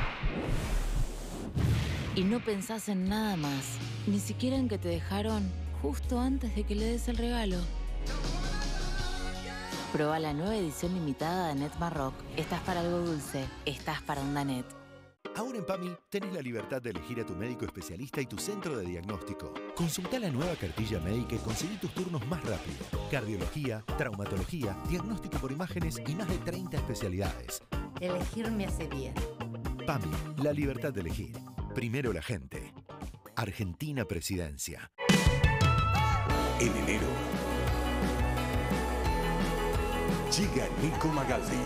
Y no pensás en nada más, ni siquiera en que te dejaron justo antes de que le des el regalo. Proba la nueva edición limitada de Danette Marroc. Estás para algo dulce, estás para un Danette. Ahora en PAMI tenés la libertad de elegir a tu médico especialista y tu centro de diagnóstico. Consulta la nueva cartilla médica y conseguí tus turnos más rápido. Cardiología, traumatología, diagnóstico por imágenes y más de treinta especialidades. Elegir me hace bien. PAMI, la libertad de elegir. Primero la gente. Argentina Presidencia. En enero, llega Nico Magaldi.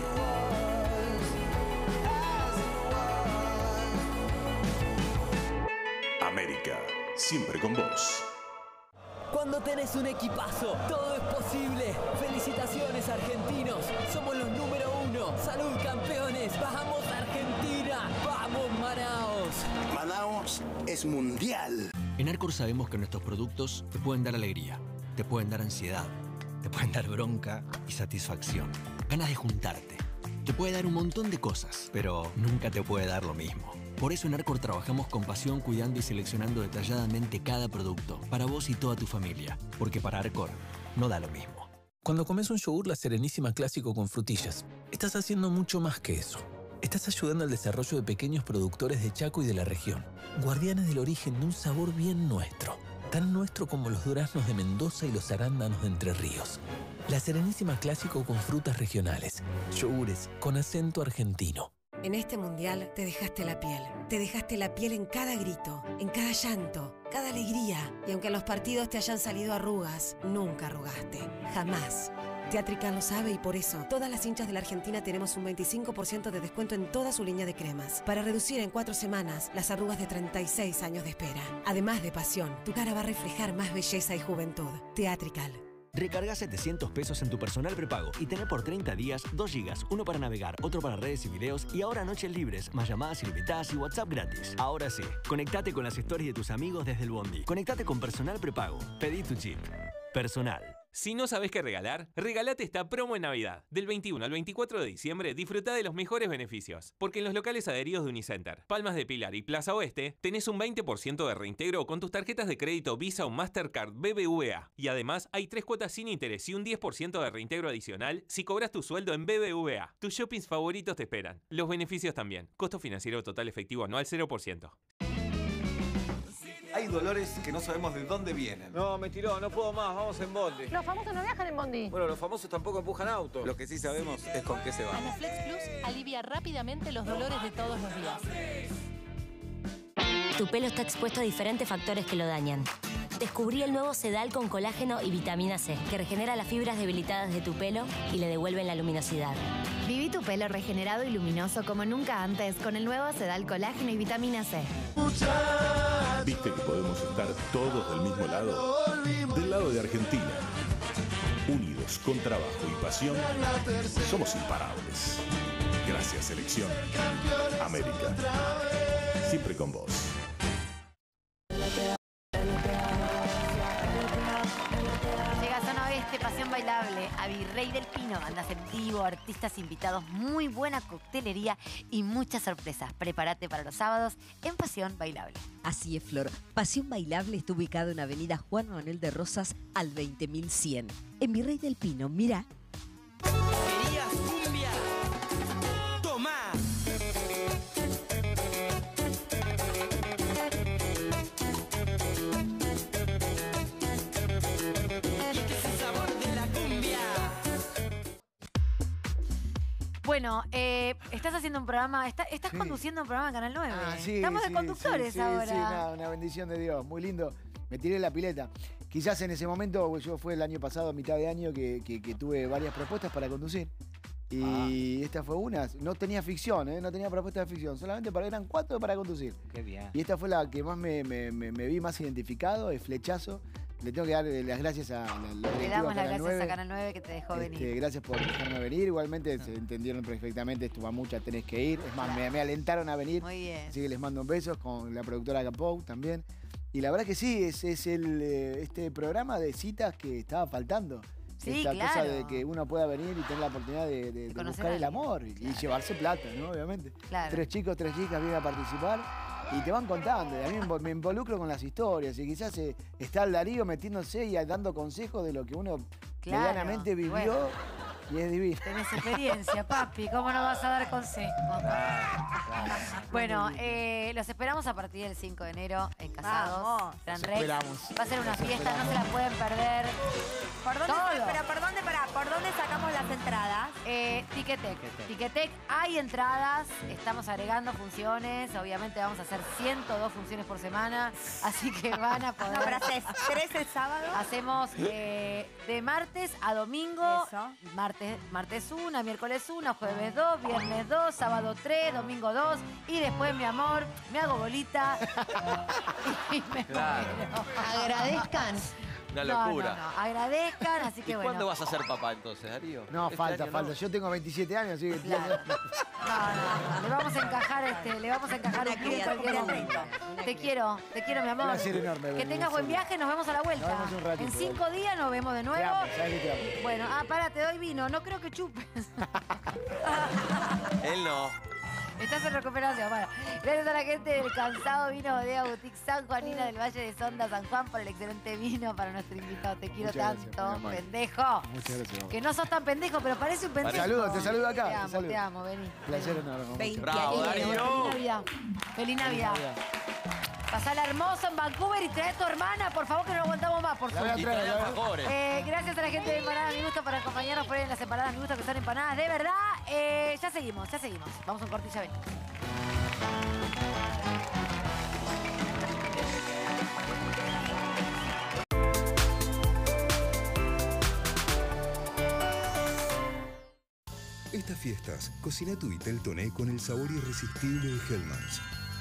América, siempre con vos. Cuando tenés un equipazo, todo es posible. Felicitaciones, argentinos. Somos los número uno. Salud, campeones. Vamos, Argentina. Vamos, Manaos. Manaos es mundial. En Arcor sabemos que nuestros productos te pueden dar alegría, te pueden dar ansiedad, te pueden dar bronca y satisfacción. Ganas de juntarte. Te puede dar un montón de cosas, pero nunca te puede dar lo mismo. Por eso en Arcor trabajamos con pasión cuidando y seleccionando detalladamente cada producto para vos y toda tu familia. Porque para Arcor no da lo mismo. Cuando comes un yogur La Serenísima clásico con frutillas, estás haciendo mucho más que eso. Estás ayudando al desarrollo de pequeños productores de Chaco y de la región. Guardianes del origen de un sabor bien nuestro. Tan nuestro como los duraznos de Mendoza y los arándanos de Entre Ríos. La Serenísima clásico con frutas regionales. Yogures con acento argentino. En este mundial te dejaste la piel. Te dejaste la piel en cada grito, en cada llanto, cada alegría. Y aunque en los partidos te hayan salido arrugas, nunca arrugaste. Jamás. Teatrical lo sabe y por eso todas las hinchas de la Argentina tenemos un veinticinco por ciento de descuento en toda su línea de cremas. Para reducir en cuatro semanas las arrugas de treinta y seis años de espera. Además de pasión, tu cara va a reflejar más belleza y juventud. Teatrical. Recarga setecientos pesos en tu personal prepago y tené por treinta días dos gigas, uno para navegar, otro para redes y videos y ahora noches libres, más llamadas ilimitadas y WhatsApp gratis. Ahora sí, conectate con las stories de tus amigos desde el Bondi. Conectate con personal prepago. Pedí tu chip. Personal. Si no sabés qué regalar, regalate esta promo en Navidad. Del veintiuno al veinticuatro de diciembre, disfruta de los mejores beneficios. Porque en los locales adheridos de Unicenter, Palmas de Pilar y Plaza Oeste, tenés un veinte por ciento de reintegro con tus tarjetas de crédito Visa o Mastercard B B V A. Y además, hay tres cuotas sin interés y un diez por ciento de reintegro adicional si cobras tu sueldo en B B V A. Tus shoppings favoritos te esperan. Los beneficios también. Costo financiero total efectivo anual cero por ciento. Hay dolores que no sabemos de dónde vienen. No, me tiró, no puedo más, vamos en bondi. Los famosos no viajan en bondi. Bueno, los famosos tampoco empujan autos. Lo que sí sabemos es con qué se van. Anaflex Plus alivia rápidamente los dolores de todos los días. Tu pelo está expuesto a diferentes factores que lo dañan. Descubrí el nuevo Sedal con colágeno y vitamina C, que regenera las fibras debilitadas de tu pelo y le devuelven la luminosidad. Viví tu pelo regenerado y luminoso como nunca antes con el nuevo Sedal colágeno y vitamina C. ¿Viste que podemos estar todos del mismo lado? Del lado de Argentina. Unidos con trabajo y pasión, somos imparables. Gracias, selección. América. Siempre con vos. Llega Zona Oeste, Pasión Bailable, a Virrey del Pino, bandas en vivo, artistas invitados, muy buena coctelería y muchas sorpresas. Prepárate para los sábados en Pasión Bailable. Así es, Flor. Pasión Bailable está ubicado en Avenida Juan Manuel de Rosas al veinte mil cien. En Virrey del Pino, mirá. ¿Querías cumbia? ¡Tomá! Bueno, eh, estás haciendo un programa, está, estás sí. conduciendo un programa en Canal nueve. Ah, sí, Estamos sí, de conductores sí, sí, ahora. Sí, una, una bendición de Dios, muy lindo. Me tiré la pileta. Quizás en ese momento, yo fue el año pasado, a mitad de año, que, que, que tuve varias propuestas para conducir. Y ah. esta fue una. No tenía ficción, ¿eh? No tenía propuestas de ficción. Solamente para, eran cuatro para conducir. Qué bien. Y esta fue la que más me, me, me, me vi más identificado, el flechazo. Le tengo que dar las gracias a la, la Le damos las gracias nueve. A Canal nueve que te dejó este, venir. Gracias por dejarme venir. Igualmente no. se entendieron perfectamente, estuvo mucha, tenés que ir. Es más, claro. me, me alentaron a venir. Muy bien. Así que les mando un beso con la productora Capou también. Y la verdad que sí, es, es el, este programa de citas que estaba faltando. Sí, Esta claro. cosa de que uno pueda venir y tener la oportunidad de, de, de, de buscar el amor y, claro. y llevarse plata, ¿no? Obviamente. Claro. Tres chicos, tres chicas vienen a participar. Y te van contando, y a mí me involucro con las historias, y quizás eh, está el Darío metiéndose y dando consejos de lo que uno claro, medianamente vivió, bueno, y es divino. Tenés experiencia, papi, ¿cómo no vas a dar consejos? Bueno, eh, los esperamos a partir del cinco de enero en Casados, Gran Rex. Esperamos. Va a ser una fiesta, esperamos. No se la pueden perder. ¿Por dónde, Todo. Pero ¿por dónde, para, ¿por dónde sacamos las entradas? Eh, Ticketek. Ticketek, hay entradas, estamos agregando funciones, obviamente vamos a hacer ciento dos funciones por semana, así que van a poder... No, pero haces tres el sábado. Hacemos eh, de martes a domingo, Eso. martes, martes una, miércoles una, jueves dos, viernes dos, sábado tres, domingo dos, y después, mi amor, me hago bolita y me claro. muero. Agradezcan. Una locura. No, no, no. Agradezcan, así que ¿Y bueno. cuándo vas a ser papá entonces, Darío? No, este falta, año, falta. ¿no? Yo tengo veintisiete años, así que... Claro. No, no, no. Le vamos a encajar este, le vamos a encajar un clip en cualquier momento. Te quiero, te quiero, mi amor. Un placer enorme. Que tengas buen viaje, nos vemos a la vuelta. Nos vemos un ratito. En cinco días nos vemos de nuevo. Te amo, ¿sabes qué te amo? Bueno, ah, pará, te doy vino. No creo que chupes. Él no. Estás en recuperación. Bueno, gracias a la gente del Cansado Vino Bodega Boutique San Juanina del Valle de Sonda, San Juan, por el excelente vino para nuestro invitado. Te quiero Muchas tanto, gracias, pendejo. Muchas gracias. Que no sos tan pendejo, pero parece un pendejo. Te saludo, te saludo acá. Te te amo, saludo. te amo, vení. Placer enorme. veinte Bravo, años. Darío. Feliz Navidad. Feliz Navidad. Pasala hermoso en Vancouver y trae a tu hermana, por favor, que no aguantamos más, por favor. Eh, gracias a la gente de Empanadas Mi Gusto por acompañarnos por ahí en las empanadas Mi Gusto, que son empanadas de verdad. Eh, ya seguimos, ya seguimos. Vamos a un corte y ya venimos. Estas fiestas, cocina tu Vitel Toné con el sabor irresistible de Hellmann's.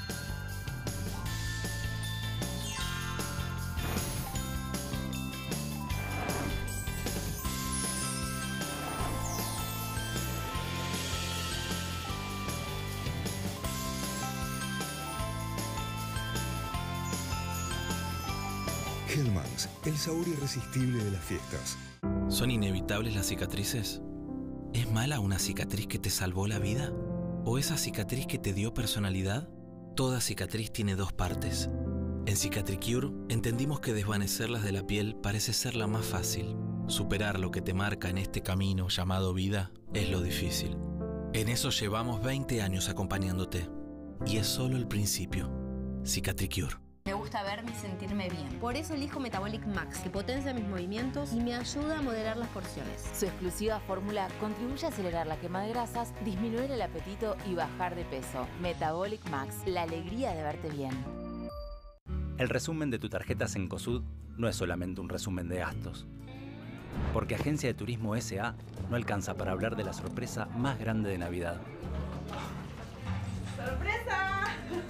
Hellmann's, el sabor irresistible de las fiestas. ¿Son inevitables las cicatrices? ¿Es mala una cicatriz que te salvó la vida? ¿O esa cicatriz que te dio personalidad? Toda cicatriz tiene dos partes. En Cicatricure entendimos que desvanecerlas de la piel parece ser la más fácil. Superar lo que te marca en este camino llamado vida es lo difícil. En eso llevamos veinte años acompañándote. Y es solo el principio. Cicatricure. Me gusta verme y sentirme bien. Por eso elijo Metabolic Max, que potencia mis movimientos y me ayuda a moderar las porciones. Su exclusiva fórmula contribuye a acelerar la quema de grasas, disminuir el apetito y bajar de peso. Metabolic Max, la alegría de verte bien. El resumen de tu tarjeta Cencosud no es solamente un resumen de gastos. Porque Agencia de Turismo S A no alcanza para hablar de la sorpresa más grande de Navidad. ¡Sorpresa!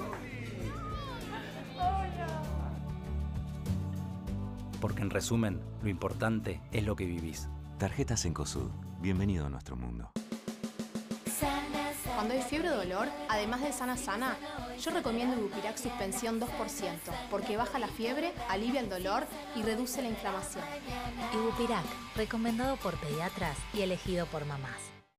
¡Hola! Porque en resumen, lo importante es lo que vivís. Tarjeta Cencosud. Bienvenido a nuestro mundo. Cuando hay fiebre o dolor, además de Sana Sana, yo recomiendo Ibupirac Suspensión dos por ciento, porque baja la fiebre, alivia el dolor y reduce la inflamación. Ibupirac, recomendado por pediatras y elegido por mamás.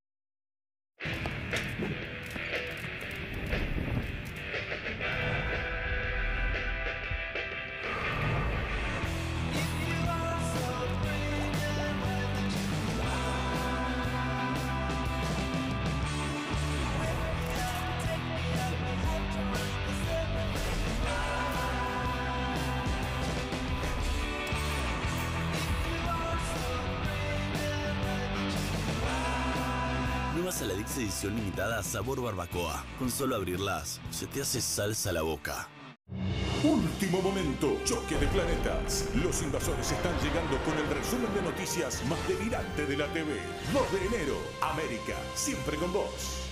Saladix edición limitada sabor barbacoa. Con solo abrirlas, se te hace salsa a la boca. Último momento, choque de planetas. Los invasores están llegando con el resumen de noticias más delirante de la T V. dos de enero, América, siempre con vos.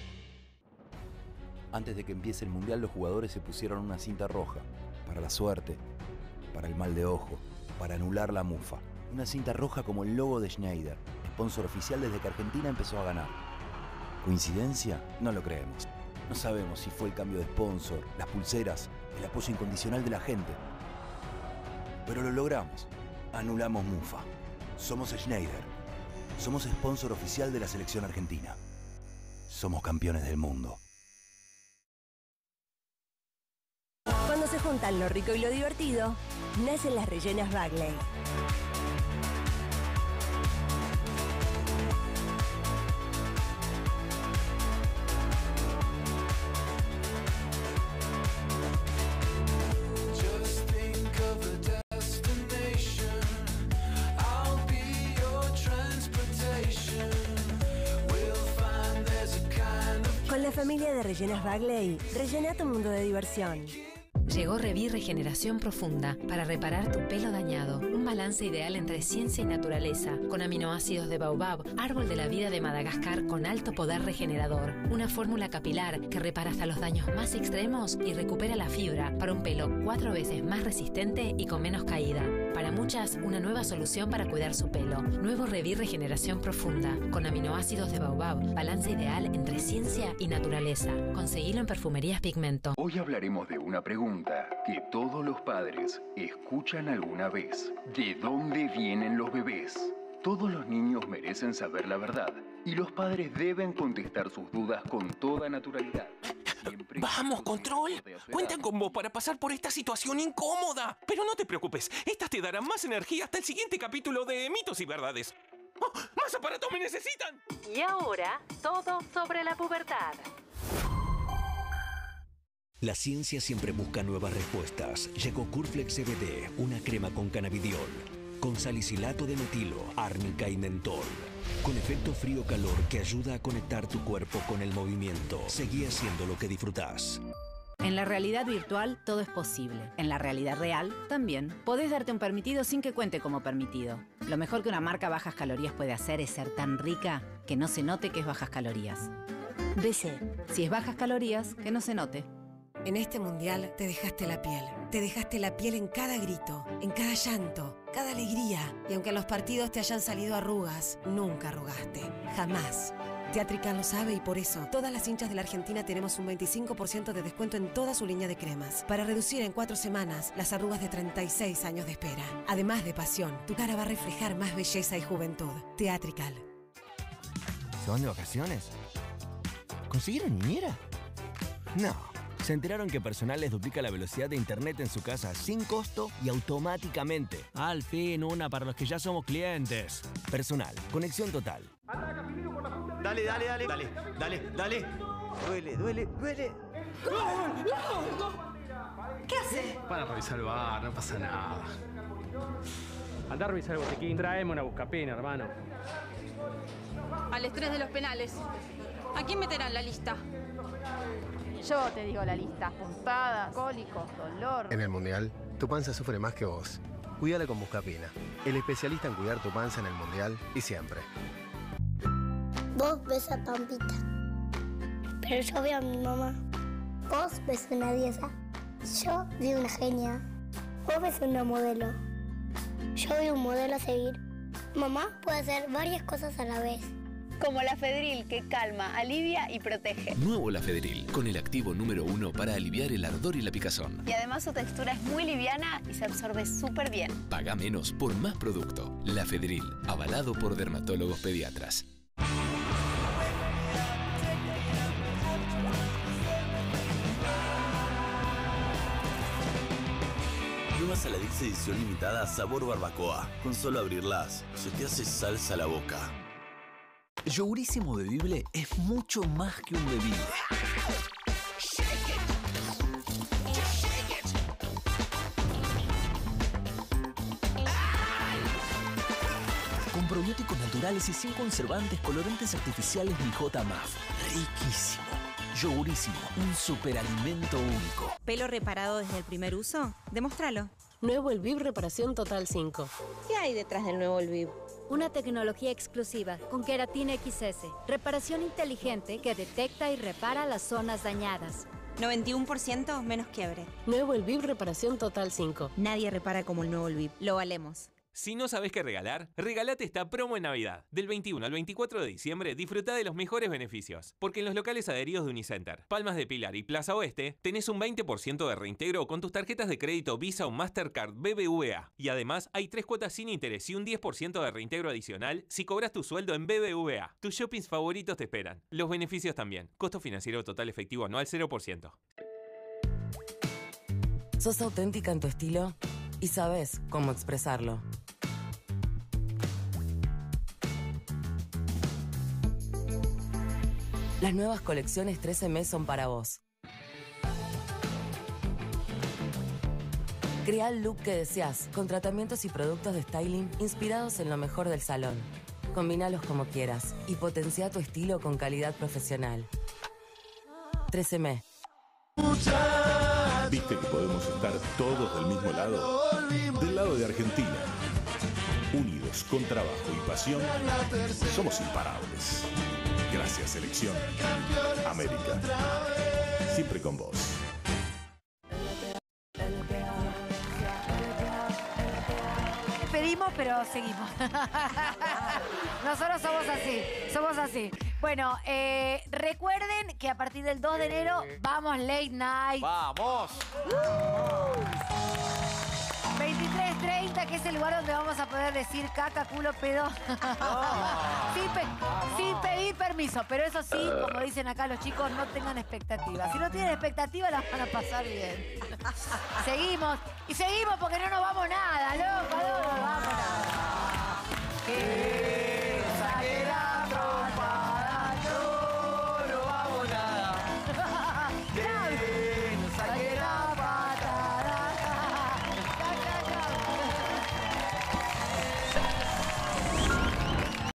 Antes de que empiece el mundial, los jugadores se pusieron una cinta roja. Para la suerte, para el mal de ojo, para anular la mufa. Una cinta roja como el logo de Schneider, sponsor oficial desde que Argentina empezó a ganar. ¿Coincidencia? No lo creemos. No sabemos si fue el cambio de sponsor, las pulseras, el apoyo incondicional de la gente. Pero lo logramos. Anulamos mufa. Somos Schneider. Somos sponsor oficial de la selección argentina. Somos campeones del mundo. Cuando se juntan lo rico y lo divertido, nacen las rellenas Bagley. La familia de rellenas Bagley, rellena tu mundo de diversión. Llegó Revir Regeneración Profunda para reparar tu pelo dañado. Un balance ideal entre ciencia y naturaleza, con aminoácidos de baobab, árbol de la vida de Madagascar con alto poder regenerador. Una fórmula capilar que repara hasta los daños más extremos y recupera la fibra para un pelo cuatro veces más resistente y con menos caída. Para muchas, una nueva solución para cuidar su pelo. Nuevo Revir Regeneración Profunda, con aminoácidos de baobab, balance ideal entre ciencia y naturaleza. Conseguilo en Perfumerías Pigmento. Hoy hablaremos de una pregunta que todos los padres escuchan alguna vez. ¿De dónde vienen los bebés? Todos los niños merecen saber la verdad y los padres deben contestar sus dudas con toda naturalidad. ¡Vamos, Control! Cuentan con vos para pasar por esta situación incómoda. Pero no te preocupes, estas te darán más energía hasta el siguiente capítulo de Mitos y Verdades. ¡Oh, ¡más aparatos me necesitan! Y ahora, todo sobre la pubertad. La ciencia siempre busca nuevas respuestas. Llegó Curflex C B D, una crema con cannabidiol, con salicilato de metilo, árnica y mentol, con efecto frío-calor que ayuda a conectar tu cuerpo con el movimiento. Seguí haciendo lo que disfrutás. En la realidad virtual todo es posible. En la realidad real también. Podés darte un permitido sin que cuente como permitido. Lo mejor que una marca bajas calorías puede hacer es ser tan rica que no se note que es bajas calorías. B C. Si es bajas calorías, que no se note. En este mundial te dejaste la piel. Te dejaste la piel en cada grito, en cada llanto, cada alegría. Y aunque en los partidos te hayan salido arrugas, nunca arrugaste. Jamás. Teatrical lo sabe y por eso todas las hinchas de la Argentina tenemos un veinticinco por ciento de descuento en toda su línea de cremas para reducir en cuatro semanas las arrugas de treinta y seis años de espera. Además de pasión, tu cara va a reflejar más belleza y juventud. Teatrical. ¿Se van de vacaciones? ¿Consiguieron niñera? No. Se enteraron que Personal les duplica la velocidad de internet en su casa sin costo y automáticamente. Al fin, una para los que ya somos clientes. Personal, conexión total. Dale, dale, dale, dale, dale, dale. Duele, duele, duele. ¿Qué hace? Para revisar el bar, no pasa nada. Andá a revisar el botiquín, tráeme una buscapina, hermano. Al estrés de los penales. ¿A quién meterá en la lista? Yo te digo la lista. Puntadas, cólicos, dolor. En el Mundial, tu panza sufre más que vos. Cuídala con Buscapina, el especialista en cuidar tu panza en el Mundial y siempre. Vos ves a Pampita, pero yo veo a mi mamá. Vos ves una diosa, yo veo una genia. Vos ves una modelo, yo veo un modelo a seguir. Mamá puede hacer varias cosas a la vez. Como la Fedril, que calma, alivia y protege. Nuevo la Fedril, con el activo número uno para aliviar el ardor y la picazón. Y además su textura es muy liviana y se absorbe súper bien. Paga menos por más producto. La Fedril, avalado por dermatólogos pediatras. Nueva Saladix edición limitada sabor barbacoa. Con solo abrirlas, se te hace salsa a la boca. Yogurísimo bebible es mucho más que un bebible. Con probióticos naturales y sin conservantes, colorantes artificiales ni J M A F. Riquísimo. Yogurísimo, un superalimento único. ¿Pelo reparado desde el primer uso? Demostralo. Nuevo Elviv Reparación Total cinco. ¿Qué hay detrás del nuevo Elviv? Una tecnología exclusiva con queratina X S. Reparación inteligente que detecta y repara las zonas dañadas. noventa y uno por ciento menos quiebre. Nuevo Elviv Reparación Total cinco. Nadie repara como el nuevo Elviv. Lo valemos. Si no sabés qué regalar, regalate esta promo en Navidad. Del veintiuno al veinticuatro de diciembre, disfruta de los mejores beneficios. Porque en los locales adheridos de Unicenter, Palmas de Pilar y Plaza Oeste, tenés un veinte por ciento de reintegro con tus tarjetas de crédito Visa o Mastercard B B V A. Y además, hay tres cuotas sin interés y un diez por ciento de reintegro adicional si cobras tu sueldo en B B V A. Tus shoppings favoritos te esperan. Los beneficios también. Costo financiero total efectivo anual cero por ciento. ¿Sos auténtica en tu estilo? Y sabes cómo expresarlo. Las nuevas colecciones trece eme son para vos. Crea el look que deseas, con tratamientos y productos de styling inspirados en lo mejor del salón. Combínalos como quieras y potencia tu estilo con calidad profesional. trece eme. ¿Viste que podemos estar todos del mismo lado? Del lado de Argentina. Unidos con trabajo y pasión, somos imparables. Gracias, selección. América. Siempre con vos. Pedimos, pero seguimos. Nosotros somos así, somos así. Bueno, eh, recuerden que a partir del dos de enero vamos Late Night. ¡Vamos! veintitrés treinta, que es el lugar donde vamos a poder decir caca, culo, pedo. Oh. sin, pe sin pedir permiso. Pero eso sí, como dicen acá los chicos, no tengan expectativas. Si no tienen expectativas, las van a pasar bien. Seguimos. Y seguimos porque no nos vamos nada, loco. No nos vamos nada. ¿Qué?